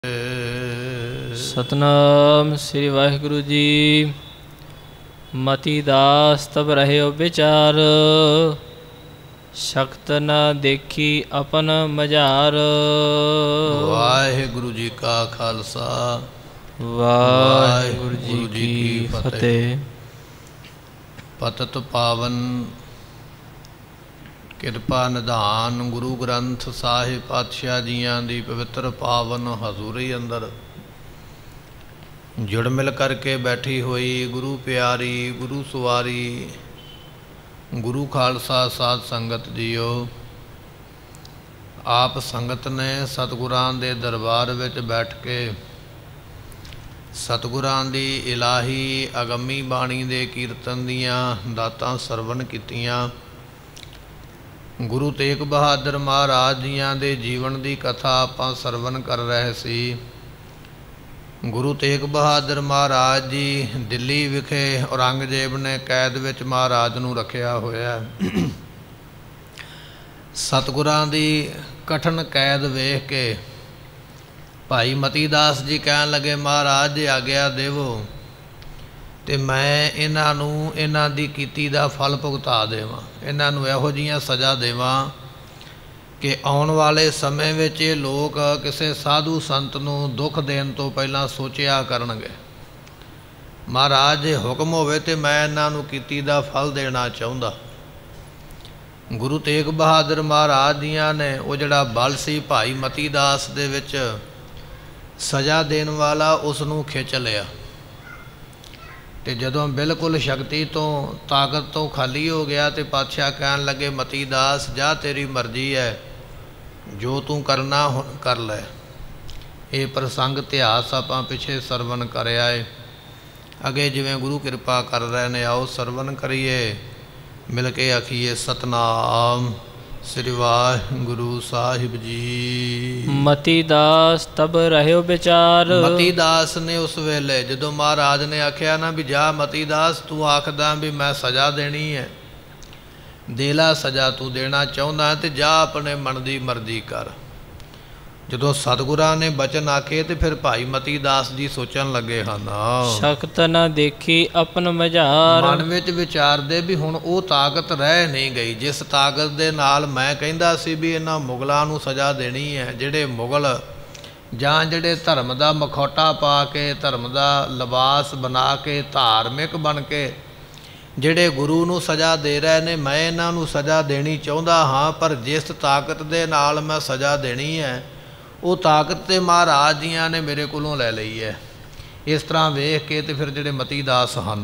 सतनाम श्री वाहिगुरु जी। मति दास तब रहे विचार, शक्त न देखी अपन मजार। वाहिगुरु जी का खालसा, वाहिगुरु जी की फतेह। पतत पावन किरपा निधान गुरु ग्रंथ साहिब पातशाह जियां दी पवित्र पावन हजूरी अंदर जुड़ मिल करके बैठी हुई गुरु प्यारी, गुरु सवारी, गुरु खालसा साध संगत जियो। आप संगत ने सतगुरां दे दरबार विच बैठ के सतगुरां दी इलाही अगमी बाणी दे कीर्तन दियां दातां सरवण कीतियां। गुरु तेग बहादुर महाराज जियां दे जीवन की कथा आपां सरवण कर रहे सी। गुरु तेग बहादुर महाराज जी दिल्ली विखे औरंगजेब ने कैद विच महाराज नूं रखिया होया। सतगुरां दी कठिन कैद वेख के भाई मती दास जी कहन लगे, महाराज जी आग्या देवो ते मैं इन्हां नूं इन्हां दी कीती दा फल भुगता देवां, इन्हां नूं इहो जिहियां सज़ा देवां कि आउण वाले समय विच ये लोग किसी साधु संत नूं दुख देण तो पहलां सोचिया करनगे। महाराज जे हुक्म होवे ते मैं इन्हां नूं कीती दा फल देना चाहुंदा। गुरु तेग बहादुर महाराज जियां ने वो जिहड़ा बल सी भाई मती दास दे विच सज़ा देण वाला उस नूं खिच लिया ते जदों बिल्कुल शक्ति तो ताकत तो खाली हो गया तो पातशाह कहन लगे, मती दास जा तेरी मर्जी है, जो तू करना हुण कर ले। ये प्रसंग इतिहास आपां पिछे सरवण कर आए, अगे जिवें गुरु कृपा कर रहे ने आओ सरवण करिए, मिल के आखिए सतनाम श्री वाहिगुरु साहिब जी। मती दास तब रहे विचार। मती दास ने उस वेले जदों महाराज ने आख्या ना भी जा मती दास तू आखदा भी मैं सज़ा देनी है, दे ला सज़ा तू देना चाहुंदा ते जा अपने मन की मर्जी कर। जदों सतगुरां ने बचन आखे तो फिर भाई मती दास जी सोचन लगे हन, शक्त न देखी अपन मजार। मन विच विचारदे भी हुण वो ताकत रह नहीं गई जिस ताकत दे नाल मैं कहंदा सी भी इन्हां मुगलां नूं सज़ा देनी है। जिहड़े मुगल जां जिहड़े धर्म दा मखौटा पा के धर्म दा लिबास बना के धार्मिक बन के जिहड़े गुरु नूं सज़ा दे रहे ने, मैं इन्हां नूं सज़ा देनी चाहुंदा हाँ, पर जिस ताकत दे नाल मैं सज़ा देनी है वो ताकत ते महाराज जियां ने मेरे कोलों लै लई है। इस तरह वेख के ते फिर जिहड़े मती दास हन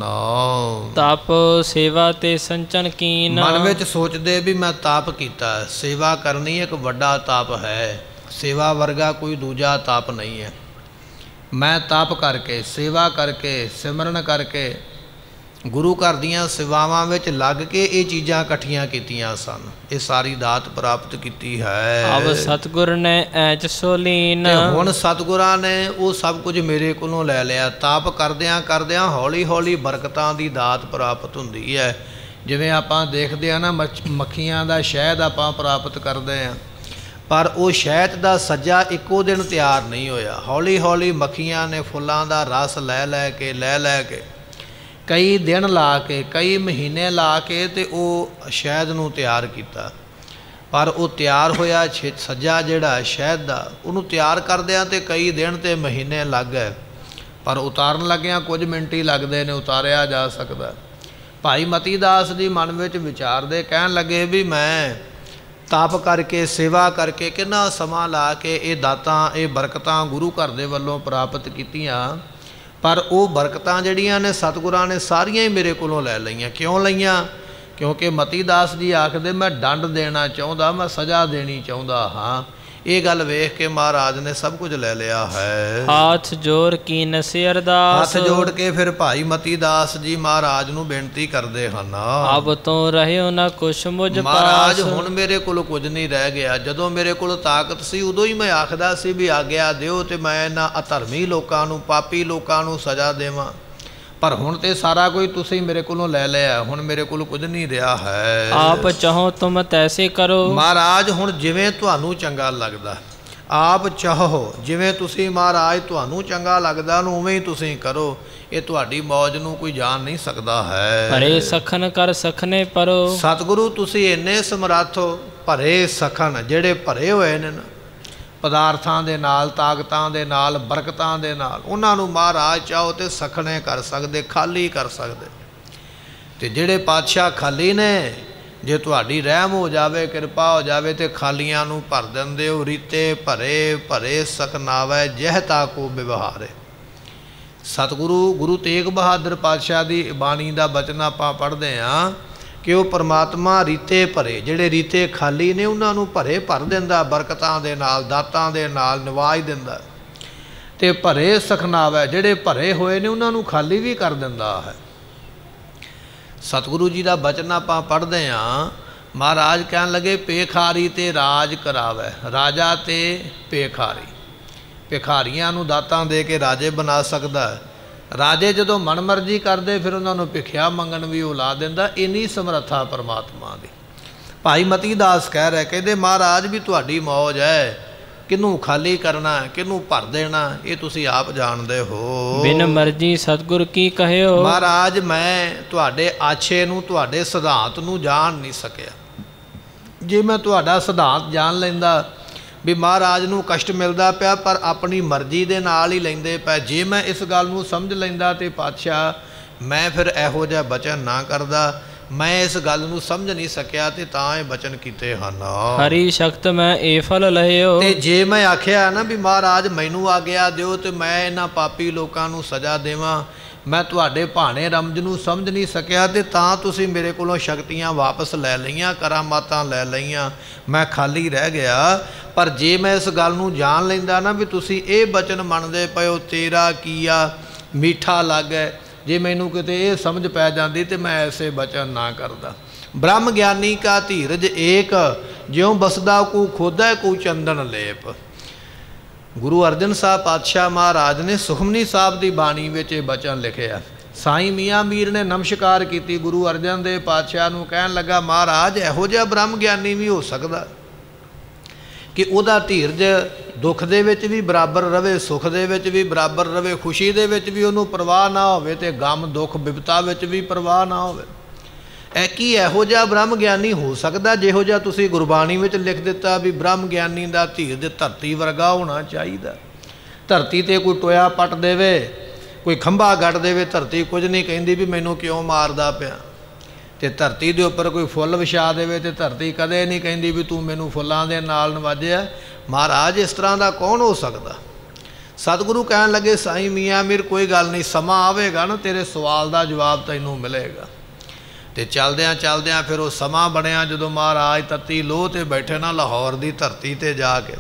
तप सेवा ते संचन कीन। मन विच सोचदे भी मैं ताप कीता, सेवा करनी एक वड्डा ताप है, सेवा वर्गा कोई दूजा ताप नहीं है। मैं ताप करके सेवा करके सिमरन करके गुरु घर दियां सेवावां विच लग के ये चीज़ां इकट्ठियां कीतियां सन, ये सारी दात प्राप्त कीती है। अब सतगुर ने ऐच सोलीन। हुण सतगुरां ने वो सब कुछ मेरे कोलों लै लिया। ताप करदियां करदियां हौली हौली बरकतां दी दात प्राप्त हुंदी है। जिवें आपां देखदे आ ना मक्खियां दा शहद आपां प्राप्त करदे आ, पर वो शहद दा सज्जा इक्को दिन तैयार नहीं होया। हौली हौली मक्खियां ने फुल्लां दा रस लै लै के कई दिन ला के कई महीने ला के ते वो शहद नूं तैयार किया, पर वो तैयार होया सज्जा जिहड़ा शहद दा उहनूं तैयार करदिआं ते कई दिन ते महीने लग गए, पर उतारन लग्गिआं कुछ मिनट ही लगदे ने, उतारिया जा सकदा। भाई मती दास जी मन विच विचारदे कहन लगे भी मैं ताप करके सेवा करके किन्ना समा ला के ये दातां ये बरकतां गुरु घर दे वल्लों प्राप्त कीतियां, पर वो बरकतां जड़ियां ने सतगुरां ने सारियां ही मेरे कोलों लै लईआं। क्यों लईआं? क्योंकि मती दास जी आखदे मैं दंड देना चाहुंदा, मैं सज़ा देनी चाहुंदा हाँ। ये गल वेख के महाराज ने सब कुछ ले लिया है। हाथ जोड़ की नसे अरदास। हाथ जोड़ के फिर भाई मती दास जी महाराज नूं बेनती करदे हन, अब तो रहियो ना कुछ मुझ पास। महाराज हुण मेरे कोल कुछ नहीं रह गया। जदों मेरे कोल ताकत सी उदों ही मैं आखदा सी भी आग्या दिओ ते मैं इन्हां अधर्मी लोकां नूं पापी लोकां नूं सज़ा देवां, पर हुण ते सारा कोई तुसीं मेरे कोलों लै लिया, हुण मेरे कोल कुछ नहीं रहा है। आप चाहो तुम तैसे करो। महाराज हुण जिवें तुहानूं चंगा लगदा ਆਪ ਚਾਹੋ, ਜਿਵੇਂ ਤੁਸੀਂ ਮਹਾਰਾਜ ਤੁਹਾਨੂੰ ਚੰਗਾ ਲੱਗਦਾ ਨੂੰ ਉਵੇਂ ਹੀ ਤੁਸੀਂ ਕਰੋ। ਇਹ ਤੁਹਾਡੀ ਮੌਜ ਨੂੰ ਕੋਈ ਜਾਣ ਨਹੀਂ ਸਕਦਾ ਹੈ। ਭਰੇ ਸਖਨ ਕਰ ਸਖਨੇ ਪਰੋ। ਸਤਿਗੁਰੂ ਤੁਸੀਂ ਇੰਨੇ ਸਮਰੱਥ ਹੋ। ਭਰੇ ਸਖਨ, ਜਿਹੜੇ ਭਰੇ ਹੋਏ ਨੇ ਨਾ ਪਦਾਰਥਾਂ ਦੇ ਨਾਲ, ਤਾਕਤਾਂ ਦੇ ਨਾਲ, ਬਰਕਤਾਂ ਦੇ ਨਾਲ, ਉਹਨਾਂ ਨੂੰ ਮਹਾਰਾਜ ਚਾਹੋ ਤੇ ਸਖਣੇ ਕਰ ਸਕਦੇ, ਖਾਲੀ ਕਰ ਸਕਦੇ। ਤੇ ਜਿਹੜੇ ਪਾਤਸ਼ਾਹ ਖਾਲੀ ਨੇ, ਜੇ ਤੁਹਾਡੀ ਰਹਿਮ ਹੋ ਜਾਵੇ, ਕਿਰਪਾ ਹੋ ਜਾਵੇ ਤੇ ਖਾਲੀਆਂ ਨੂੰ ਭਰ ਦਿੰਦੇ ਹੋ। ਰੀਤੇ ਭਰੇ ਭਰੇ ਸਖਨਾਵੈ ਜਹ ਤਾਕੋ ਵਿਵਹਾਰੇ। ਸਤਿਗੁਰੂ ਗੁਰੂ ਤੇਗ ਬਹਾਦਰ ਪਾਤਸ਼ਾਹ ਦੀ ਬਾਣੀ ਦਾ ਬਚਨ ਆਪਾਂ ਪੜ੍ਹਦੇ ਹਾਂ ਕਿ ਉਹ ਪਰਮਾਤਮਾ ਰੀਤੇ ਭਰੇ, ਜਿਹੜੇ ਰੀਤੇ ਖਾਲੀ ਨੇ ਉਹਨਾਂ ਨੂੰ ਭਰੇ ਭਰ ਦਿੰਦਾ, ਬਰਕਤਾਂ ਦੇ ਨਾਲ, ਦਾਤਾਂ ਦੇ ਨਾਲ ਨਿਵਾਜ ਦਿੰਦਾ। ਤੇ ਭਰੇ ਸਖਨਾਵੈ, ਜਿਹੜੇ ਭਰੇ ਹੋਏ ਨੇ ਉਹਨਾਂ ਨੂੰ ਖਾਲੀ ਵੀ ਕਰ ਦਿੰਦਾ ਹੈ। ਸਤਿਗੁਰੂ ਜੀ ਦਾ ਬਚਨ ਆਪਾਂ ਪੜ੍ਹਦੇ ਹਾਂ। ਮਹਾਰਾਜ ਕਹਿਣ ਲੱਗੇ ਪੇਖਾਰੀ ਤੇ ਰਾਜ ਕਰਾਵੈ। ਰਾਜਾ ਤੇ ਪੇਖਾਰੀ, ਭਿਖਾਰੀਆਂ ਨੂੰ ਦਾਤਾਂ ਦੇ ਕੇ ਰਾਜੇ ਬਣਾ ਸਕਦਾ। ਰਾਜੇ ਜਦੋਂ ਮਨਮਰਜ਼ੀ ਕਰਦੇ ਫਿਰ ਉਹਨਾਂ ਨੂੰ ਭਿਖਿਆ ਮੰਗਣ ਵੀ ਉਹ ਲਾ ਦਿੰਦਾ। ਇੰਨੀ ਸਮਰੱਥਾ ਪਰਮਾਤਮਾ ਦੀ। ਭਾਈ ਮਤੀ ਦਾਸ ਕਹਿ ਰਹੇ, ਕਹਿੰਦੇ ਮਹਾਰਾਜ ਵੀ ਤੁਹਾਡੀ ਮੌਜ ਹੈ, ਕਿਹਨੂੰ ਖਾਲੀ ਕਰਨਾ, ਕਿਹਨੂੰ ਭਰ ਦੇਣਾ, ਇਹ ਤੁਸੀਂ ਆਪ ਜਾਣਦੇ ਹੋ। ਬਿਨ ਮਰਜ਼ੀ ਸਤਿਗੁਰ ਕੀ ਕਹਿਓ। ਮਹਾਰਾਜ ਮੈਂ ਤੁਹਾਡੇ ਆਛੇ ਨੂੰ, ਤੁਹਾਡੇ ਸਿਧਾਂਤ ਨੂੰ ਜਾਣ ਨਹੀਂ ਸਕਿਆ। ਜੇ ਮੈਂ ਤੁਹਾਡਾ ਸਿਧਾਂਤ ਜਾਣ ਲੈਂਦਾ ਵੀ ਮਹਾਰਾਜ ਨੂੰ ਕਸ਼ਟ ਮਿਲਦਾ ਪਿਆ ਪਰ ਆਪਣੀ ਮਰਜ਼ੀ ਦੇ ਨਾਲ ਹੀ ਲੈਂਦੇ ਪਏ, ਜੇ ਮੈਂ ਇਸ ਗੱਲ ਨੂੰ ਸਮਝ ਲੈਂਦਾ ਤੇ ਪਾਤਸ਼ਾਹ ਮੈਂ ਫਿਰ ਇਹੋ ਜਿਹਾ ਬਚਨ ਨਾ ਕਰਦਾ। ਮੈਂ ਇਸ ਗੱਲ ਨੂੰ ਸਮਝ ਨਹੀਂ ਸਕਿਆ ਤੇ ਤਾਂ ਇਹ ਬਚਨ ਕੀਤੇ ਹਨ। ਹਰੀ ਸ਼ਕਤ ਮੈਂ ਇਹ ਫਲ ਲਹਿਓ। ਤੇ ਜੇ ਮੈਂ ਆਖਿਆ ਨਾ ਵੀ ਮਹਾਰਾਜ ਮੈਨੂੰ ਆਗਿਆ ਦਿਓ ਤੇ ਮੈਂ ਇਹਨਾਂ ਪਾਪੀ ਲੋਕਾਂ ਨੂੰ ਸਜ਼ਾ ਦੇਵਾਂ, ਮੈਂ ਤੁਹਾਡੇ ਭਾਣੇ ਰਮਜ ਨੂੰ ਸਮਝ ਨਹੀਂ ਸਕਿਆ ਤੇ ਤਾਂ ਤੁਸੀਂ ਮੇਰੇ ਕੋਲੋਂ ਸ਼ਕਤੀਆਂ ਵਾਪਸ ਲੈ ਲਈਆਂ, ਕਰਾਮਾਤਾਂ ਲੈ ਲਈਆਂ, ਮੈਂ ਖਾਲੀ ਰਹਿ ਗਿਆ। ਪਰ ਜੇ ਮੈਂ ਇਸ ਗੱਲ ਨੂੰ ਜਾਣ ਲੈਂਦਾ ਨਾ ਵੀ ਤੁਸੀਂ ਇਹ ਬਚਨ ਮੰਨਦੇ ਪਏ ਹੋ, ਤੇਰਾ ਕੀਆ ਮੀਠਾ ਲੱਗੈ, ਜੇ ਮੈਨੂੰ ਕਿਤੇ ਇਹ ਸਮਝ ਪੈ ਜਾਂਦੀ ਤੇ ਮੈਂ ਐਸੇ ਬਚਨ ਨਾ ਕਰਦਾ। ਬ੍ਰਹਮ ਗਿਆਨੀ ਕਾ ਧੀਰਜ ਏਕ, ਜਿਉਂ ਬਸਦਾ ਕੋ ਖੋਦੈ ਕੋ ਚੰਦਨ ਲੇਪ। ਗੁਰੂ ਅਰਜਨ ਸਾਹਿਬ ਪਾਤਸ਼ਾਹ ਮਹਾਰਾਜ ਨੇ ਸੁਖਮਨੀ ਸਾਹਿਬ ਦੀ ਬਾਣੀ ਵਿੱਚ ਇਹ ਬਚਨ ਲਿਖਿਆ। ਸਾਈਂ ਮੀਆਂ ਮੀਰ ਨੇ ਨਮਸਕਾਰ ਕੀਤੀ ਗੁਰੂ ਅਰਜਨ ਦੇਵ ਪਾਤਸ਼ਾਹ ਨੂੰ, ਕਹਿਣ ਲੱਗਾ ਮਹਾਰਾਜ ਇਹੋ ਜਿਹਾ ਬ੍ਰਹਮ ਗਿਆਨੀ ਵੀ ਹੋ ਸਕਦਾ ਕਿ ਉਹਦਾ ਧੀਰਜ ਦੁੱਖ ਦੇ ਵਿੱਚ ਵੀ ਬਰਾਬਰ ਰਵੇ, ਸੁੱਖ ਦੇ ਵਿੱਚ ਵੀ ਬਰਾਬਰ ਰਵੇ, ਖੁਸ਼ੀ ਦੇ ਵਿੱਚ ਵੀ ਉਹਨੂੰ ਪਰਵਾਹ ਨਾ ਹੋਵੇ ਤੇ ਗਮ ਦੁੱਖ ਬਿਪਤਾ ਵਿੱਚ ਵੀ ਪਰਵਾਹ ਨਾ ਹੋਵੇ। ਇਹ ਕੀ ਇਹੋ ਜਿਹਾ ਬ੍ਰਹਮ ਗਿਆਨੀ ਹੋ ਸਕਦਾ ਜਿਹੋ ਜਿਹਾ ਤੁਸੀਂ ਗੁਰਬਾਣੀ ਵਿੱਚ ਲਿਖ ਦਿੱਤਾ ਵੀ ਬ੍ਰਹਮ ਗਿਆਨੀ ਦਾ ਧੀਰਜ ਧਰਤੀ ਵਰਗਾ ਹੋਣਾ ਚਾਹੀਦਾ। ਧਰਤੀ 'ਤੇ ਕੋਈ ਟੋਇਆ ਪੱਟ ਦੇਵੇ, ਕੋਈ ਖੰਭਾ ਗੱਡ ਦੇਵੇ, ਧਰਤੀ ਕੁਝ ਨਹੀਂ ਕਹਿੰਦੀ ਵੀ ਮੈਨੂੰ ਕਿਉਂ ਮਾਰਦਾ ਪਿਆ। ਤੇ ਧਰਤੀ ਦੇ ਉੱਪਰ ਕੋਈ ਫੁੱਲ ਵਿਛਾ ਦੇਵੇ ਤੇ ਧਰਤੀ ਕਦੇ ਨਹੀਂ ਕਹਿੰਦੀ ਵੀ ਤੂੰ ਮੈਨੂੰ ਫੁੱਲਾਂ ਦੇ ਨਾਲ ਨਵਾਜਿਆ। ਮਹਾਰਾਜ ਇਸ ਤਰ੍ਹਾਂ ਦਾ ਕੌਣ ਹੋ ਸਕਦਾ। ਸਤਿਗੁਰੂ ਕਹਿਣ ਲੱਗੇ ਸਾਈਂ ਮੀਆਂ ਮੀਰ ਕੋਈ ਗੱਲ ਨਹੀਂ, ਸਮਾਂ ਆਵੇਗਾ ਨਾ ਤੇਰੇ ਸਵਾਲ ਦਾ ਜਵਾਬ ਤੈਨੂੰ ਮਿਲੇਗਾ। ਤੇ ਚਲਦਿਆਂ ਚਲਦਿਆਂ ਫਿਰ ਉਹ ਸਮਾਂ ਬਣਿਆ ਜਦੋਂ ਮਹਾਰਾਜ ਤੱਤੀ ਲੋਹ 'ਤੇ ਬੈਠੇ ਨਾ ਲਾਹੌਰ ਦੀ ਧਰਤੀ 'ਤੇ ਜਾ ਕੇ,